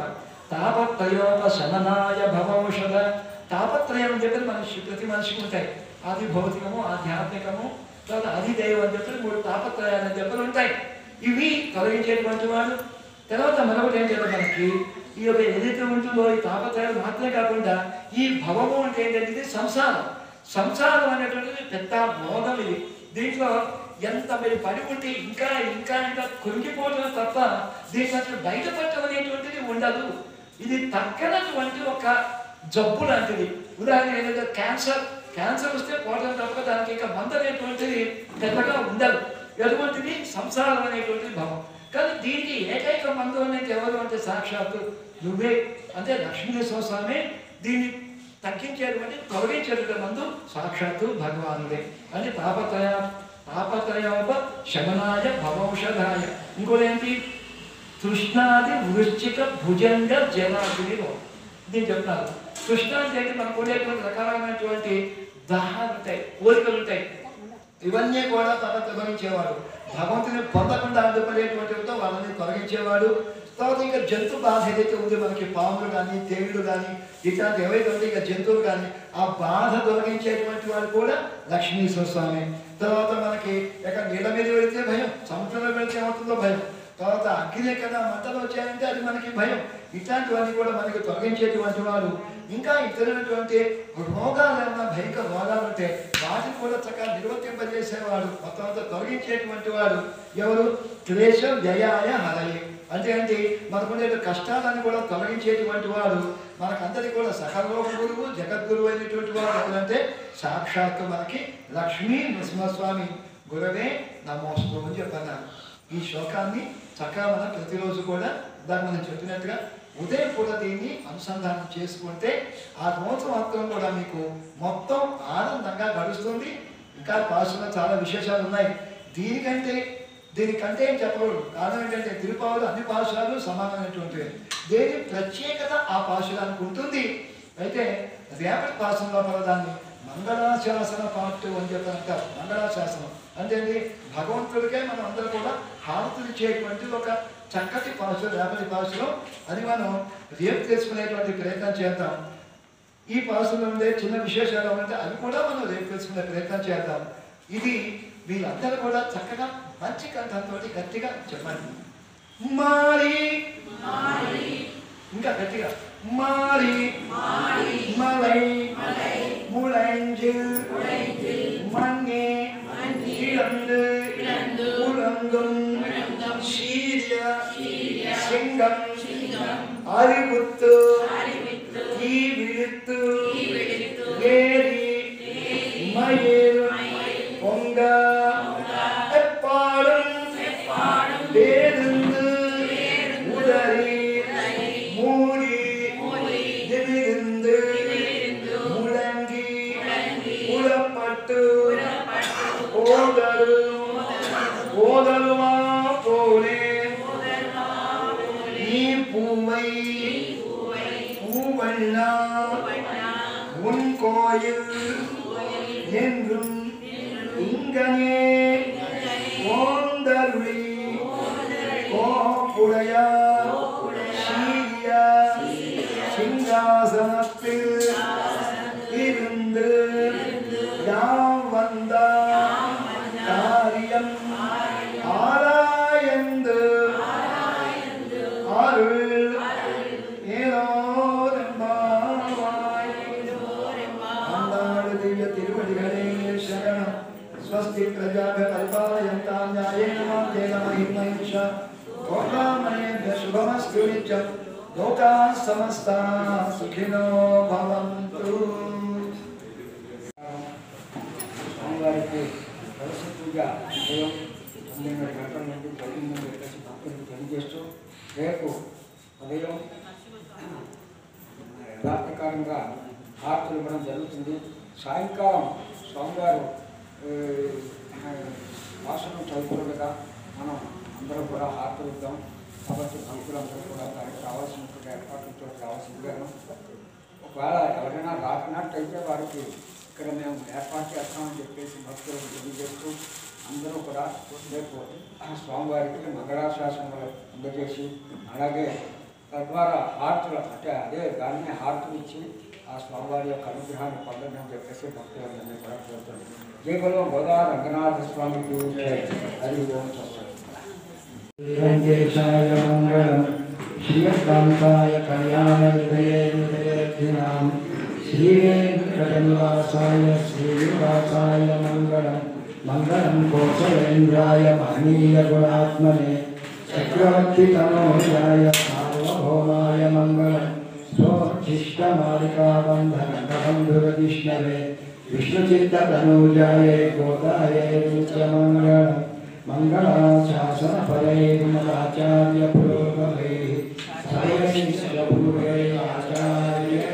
తాపత్రయోపశమనాయ భవౌషధ. తాపత్రయం అని చెప్పి మనిషి ప్రతి మనిషికి ఉంటాయి. ఆది భౌతికము, ఆధ్యాత్మికము, తర్వాత అధిదైవం అని చెప్పి మూడు తాపత్రయాలు అని చెప్పి ఉంటాయి. ఇవి తొలగించేటువంటి వాడు. తర్వాత మరొకటి ఏం చెప్పాలి మనకి, ఈ యొక్క ఏదైతే ఉంటుందో ఈ తాపత్రయాలు మాత్రమే కాకుండా ఈ భవము అంటే ఏంటంటే ఇది సంసారం. సంసారం అనేటువంటిది పెద్ద మోదం. ఇది దీంట్లో ఎంత మీరు పడి ఉంటే ఇంకా ఇంకా ఇంకా కృంగిపోవడం తప్ప దీంట్లో అసలు బయటపడటం అనేటువంటిది ఉండదు. ఇది తగ్గనటువంటి ఒక జబ్బు లాంటిది. ఉదాహరణ ఏంటంటే క్యాన్సర్ క్యాన్సర్ వస్తే పోవడం తప్ప దానికి ఇంకా మందు అనేటువంటిది పెద్దగా ఉండదు. ఎటువంటిది సంసారం అనేటువంటిది భవం. కానీ దీనికి ఏకైక మందు అనేది ఎవరు అంటే సాక్షాత్తు నువ్వే. అంటే లక్ష్మీనరసింహ స్వామి దీన్ని తగ్గించేటువంటి తొలగించేటువంటి మందు సాక్షాత్తు భగవానుడే. అంటే తాపత్రయ తాపత్రయోప శమనాయ భవౌషధాయ. ఇంకోటి తృష్ణాది వృశ్చిక భుజంగ జలాగ్నిలో దీన్ని చెప్తున్నారు. తృష్ణ అంటే మనకు ఉండేటువంటి రకాలైనటువంటి దాహాలు ఉంటాయి, కోరికలు ఉంటాయి. ఇవన్నీ కూడా తన తొలగించేవాడు. భగవంతుని పొందకుండా అందుపడేటువంటితో వాళ్ళని తొలగించేవాడు. తర్వాత ఇంకా జంతు బాధ ఏదైతే ఉంది మనకి, పాములు కానీ తేళ్లు కానీ ఇట్లాంటి ఏవైతే ఉంటే ఇక జంతువులు కానీ ఆ బాధ తొలగించేటువంటి వాడు కూడా లక్ష్మీశ్వర స్వామి. తర్వాత మనకి ఇక నీళ్ళ మీద వెళితే భయం, సముద్రంలో వెళితే ఏమవుతుందో భయం, తర్వాత అగ్ని కదా మంటలు వచ్చాయంటే అది మనకి భయం. ఇట్లాంటివన్నీ కూడా మనకి తొలగించేటువంటి వాడు. ఇంకా ఇతరులటువంటి రోగాలు ఏమన్నా భయంకర రోగాలు ఉంటే వాటిని కూడా చక్కగా నిర్వర్తింపజేసేవాడు, మొత్తం అంతా తొలగించేటువంటి వాడు ఎవరు? క్లేశం జయాయ హరయే. అంటే ఏంటి? మనకుండే కష్టాలను కూడా తొలగించేటువంటి వాడు. మనకందరికీ కూడా సకలోక గురువు జగద్గురువు అయినటువంటి వాడు ఎవరంటే సాక్షాత్తు మనకి లక్ష్మీ నరసింహస్వామి. గురవే నమోస్తు అని చెప్పన్నారు. ఈ శ్లోకాన్ని చక్కగా మనం ప్రతిరోజు కూడా దాన్ని మనం చెప్పినట్టుగా ఉదయం కూడా దీన్ని అనుసంధానం చేసుకుంటే ఆ రోజు మాత్రం కూడా మీకు మొత్తం ఆనందంగా గడుస్తుంది. ఇంకా పాసులో చాలా విశేషాలు ఉన్నాయి. దీనికంటే దీనికంటే ఏం చెప్పకూడదు. కారణం ఏంటంటే తిరుపావులు అన్ని పాసురాలు సమానమైనటువంటివి. దేని ప్రత్యేకత ఆ పాసురానికి ఉంటుంది. అయితే రేపటి పాసం లోపల దాన్ని మంగళాశాసన పాటు అని చెప్పి అంటారు. మంగళాశాసనం అంటే భగవంతుడికే మనం అందరూ కూడా హారతులు ఇచ్చేటువంటిది ఒక చక్కటి భాష, రేపటి భాషలో. అది మనం రేపు తెలుసుకునేటువంటి ప్రయత్నం చేద్దాం. ఈ భాషలో ఉండే చిన్న విశేషాలు ఏమంటే అవి కూడా మనం రేపు తెలుసుకునే ప్రయత్నం చేద్దాం. ఇది వీళ్ళందరూ కూడా చక్కగా మంచి కంఠంతో గట్టిగా చెప్పండి. మారి ఇంకా గట్టిగా మారి మలై ముళంజిల్ మన్నే ఇళందు ఉలంగం శీర్య సింగం அறிவுத்து ஈ விழுத்து ஏரி மயில் பொங்க எப்பாடும் பேருந்து உதறி மூடி நிமிர்ந்து முழங்கி புறப்பட்டு ஓதலும் ஓதலுமா போலே நீ பூவை பூவண்ணா உன் கோயில் என்றும் இங்கனே ஓந்தருளி கோப்புடைய சீரிய சிங்காசனத்தில் இருந்து யாம் வந்த காரியம் ஆராயந்து அருள் ஏதோ स्वस्ति प्रजाभ्यः परिपालयन्तां न्यायेन मार्गेण महीं महिषा गोब्राह्मणेभ्यः शुभमस्तु नित्यं लोकाः समस्ताः सुखिनो भवन्तु। స్వామివారికి కలశ పూజ ఉదయం తొమ్మిదిన్నర గంటల నుండి పదిహేను గంటల భక్తులకు తెలియజేస్తూ రేపు ఉదయం యథాప్రకారంగా హారతులు ఇవ్వడం జరుగుతుంది. సాయంకాలం స్వామివారు భాషను చదువుతుండగా మనం అందరం కూడా హారతులు ఇద్దాం. కాబట్టి భక్తులందరూ కూడా దానికి కావాల్సినటువంటి ఏర్పాట్లతో రావాల్సిందిగాను, ఒకవేళ ఎవరైనా రాకున్నట్టయితే వారికి ఇక్కడ మేము ఏర్పాటు చేస్తామని చెప్పేసి భక్తులకు తెలియజేస్తూ అందరూ కూడా రేపు స్వామివారికి మంగళాశాసనములు అందజేసి అలాగే తద్వారా హారతులు అంటే అదే దానిని హారతులు ఇచ్చి ఆ స్వామివారి యొక్క అనుగ్రహాన్ని పొందండి అని చెప్పేసి భక్తులందరినీ కూడా కోరుతున్నాం. జై బలో గోదా రంగనాథ స్వామికి హరి ఓం వెంకటేశాయ మంగళం శ్రీకాంతాయ కళ్యాణం శ్రీవేంకటనివాసాయ శ్రీనివాసాయ మంగళం మంగళం కోసలేంద్రాయ మహనీయ గుణాత్మనే చక్రవర్తి తనోజాయ సార్వభౌమాయ మంగళం స్వోచ్ఛిష్టమాలికాబంధనబంధురవిష్ణవే విష్ణుచిత్తనూజాయ గోదాయ మంగళం మంగళాశాసన ఫలై గుణాచార్య పురోగమై సర్వైశ్వరభూయై ఆచార్యై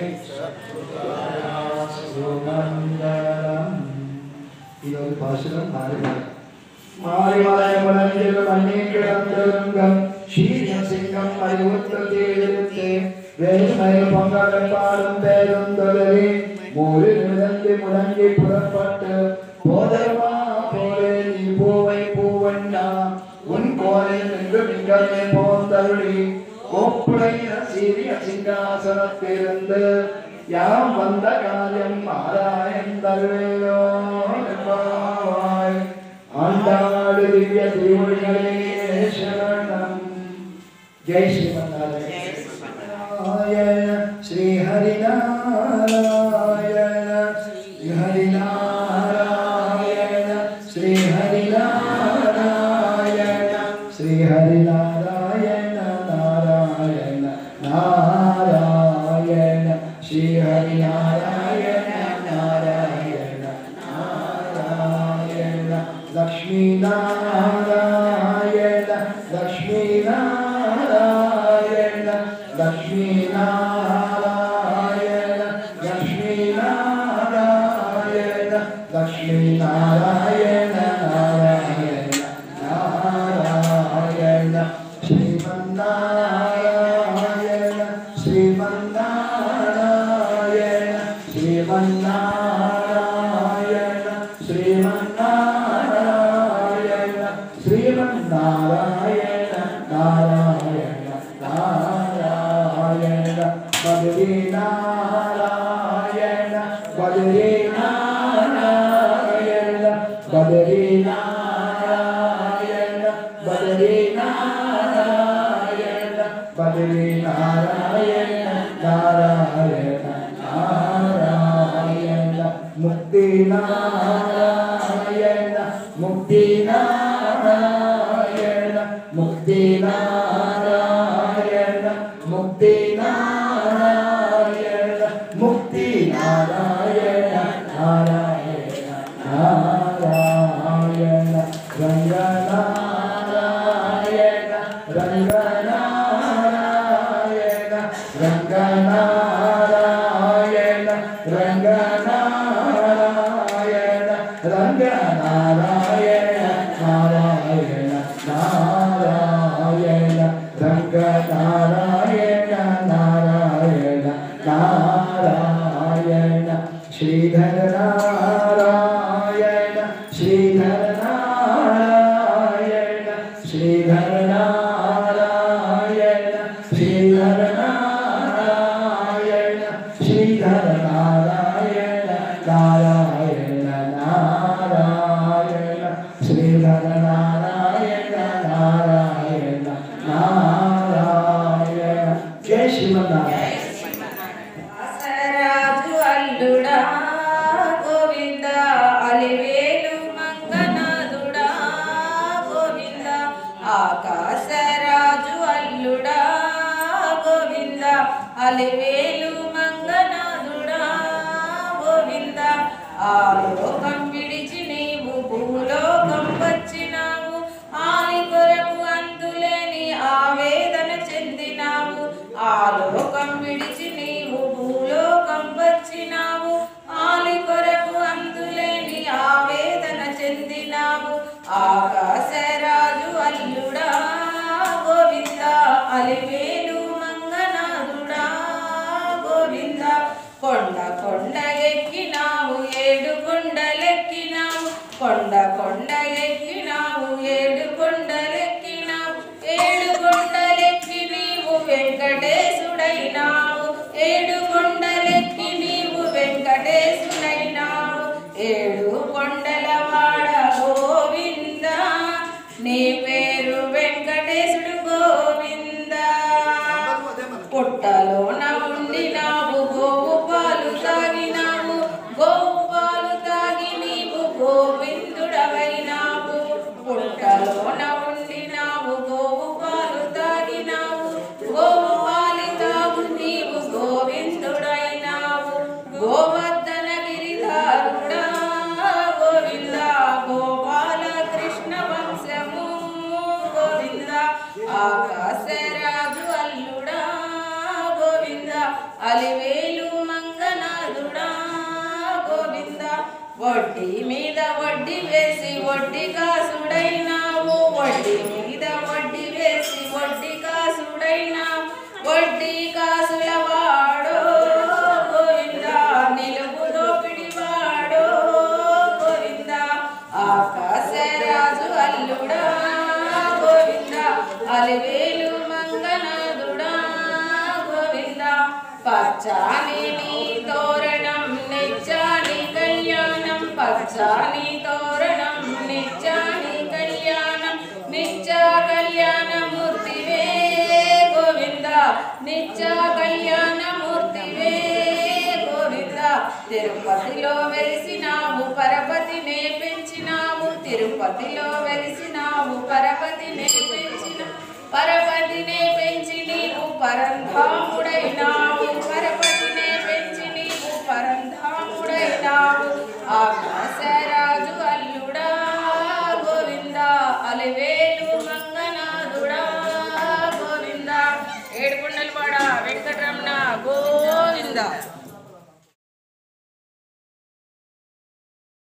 సుమంగళం. ఈరోజు భాషలో మారిమల మారిమలయ ములంజలు మన్నికడంతరంగం శ్రీసింగం அறிவுத்தே வேலுமயில் பொங்கலும் பேருந்தொடரி மூரில் மிதந்து முழங்கி புறப்பட்டு போதர்மா போலே நீ பூவை பூவண்ணா உன் கோலில் நின்று மிங்கமே போந்தருளி கோப்புடைய சீரிய சிங்காசனத்திலிருந்து யாம் வந்த காரியம் ஆராயந்தருளோ ஆண்டாடு திவ்ய திருமொழிகளே சரணம். ஜெய் ஸ்ரீமன்னாராயண ஸ்ரீ ஹரிநாராயண ஸ்ரீ ஹரிநாராயண ஸ்ரீ ஹரிநாராயண ஸ்ரீ ஹரிநாராயண நாராயண நாராயண ஸ்ரீ ஹரிநாராயண நாராயண நாராயண லக்ஷ்மி நாராயண லக்ஷ்மி நாராயண லக்ஷ்மி நாராயண லக்ஷ்மி நாராயణ లక్ష్మీ నారాయణ నారాయణ నారాయణ శ్రీమన్నారాయణ శ్రీమన్నారాయణ శ్రీమన్నారాయణ శ్రీమన్నారాయణ నారాయణ నారాయణ బద్రీ నారాయణ బద్రీ నారాయణ బద్రీ నారాయణ బద్రీ నారాయణ బద్రీ నారాయణ నారాయణ నారాయణ ముక్తి నారాయణ ముక్తి నారాయణ ముక్తి నారాయణ ముక్తి నారాయణ ముక్తి నారాయణ నారాయణ నారాయణ రంగనారాయణ రంగనారాయణ రంగనారాయణ రంగనారాయణ రంగనారాయణ నారాయణ నారాయణ రంగనారాయణ నారాయణ నారాయణ శ్రీధర నారాయణ శ్రీధర నారాయణ శ్రీధర నారాయణ శ్రీధర నారాయణ శ్రీధర నారాయణ నారాయణ నారాయణ శ్రీధర నారాయణ నారాయణ నారాయణ జై శ్రీమన్నారాయణ. రాజు అల్లుడా గోవింద అలివేలు మంగనాథుడా గోవింద ఆకాశరాజు అల్లుడా గోవింద అలివేలు మంగనాథుడా గోవింద ఆలోకం విడిచి నీవు భూలోకం వచ్చినావు ఆలి కొరకు అందులేని ఆవేదన చెందినావు ఆలోకం విడిచి నీవు భూలోకం వచ్చినావు ఆలి కొరకు అందులేని ఆవేదన చెందినావు ఆకాశరాజు అల్లుడా గోవింద అలివేలు మంగనాథుడా గోవింద కొండ కొండ ఎక్కినావు ఏడు కొండలెక్కినావు కొండ కొండ ఎక్కినావు ఏడు కొండలెక్కినావు ఏడు కొండలెక్కి నీవు వెంకటేశుడైనావు ఏడు కొండలెక్కి నీవు వెంకటేశుడైనావు ఏడు కొండలవాడ గోవింద నీ పేరు వెంకటేశుడు గోవింద పుట్టలోన ఉండినావు గోవు పాలు తాగినావు గోవు పాలు తాగి నీవు గోవిందుడవైనావు పుట్టలోన ఉండినావు గోవు పాలు తాగినావు గోవు పాలు తాగు నీవు గోవిందుడైనావు గోవర్ధన గిరిధారుడా గోవింద గోపాల కృష్ణ వంశము గోవింద ఆకాశరాజు అల్లుడా గోవింద అలివేలు మంగనాథుడా గోవింద వడ్డీ మీద వడ్డీ వేసి వడ్డీ కాసుడైనావు వడ్డీ మీద వడ్డీ వేసి వడ్డీ కాసుడైనావు వడ్డీ కాసుల వాడో గోవింద నిలువు దోపిడి వాడో గోవింద ఆకాశరాజు అల్లుడా గోవింద అలివేలు మంగనాథుడా గోవింద పచ్చాని నీ తోరణం నిత్యాని కళ్యాణం పచ్చాని తోరణం నిత్యాని కళ్యాణం నిత్య కళ్యాణమూర్తివే గోవింద నిత్య కళ్యాణమూర్తివే గోవింద తిరుపతిలో వెలిసినావు పరపతినే పెంచినావు తిరుపతిలో వెలిసినావు పరపతినే పెంచిన పరపతినే పెంచి నీవు పరంధాముడైనావు పరపతినే పెంచి నీవు పరంధాముడైనావు ఆకాశరాజు అల్లుడా గోవింద అలివేలు మంగనాథుడా గోవింద ఏడుకొండలవాడ వెంకటరమణ గోవింద.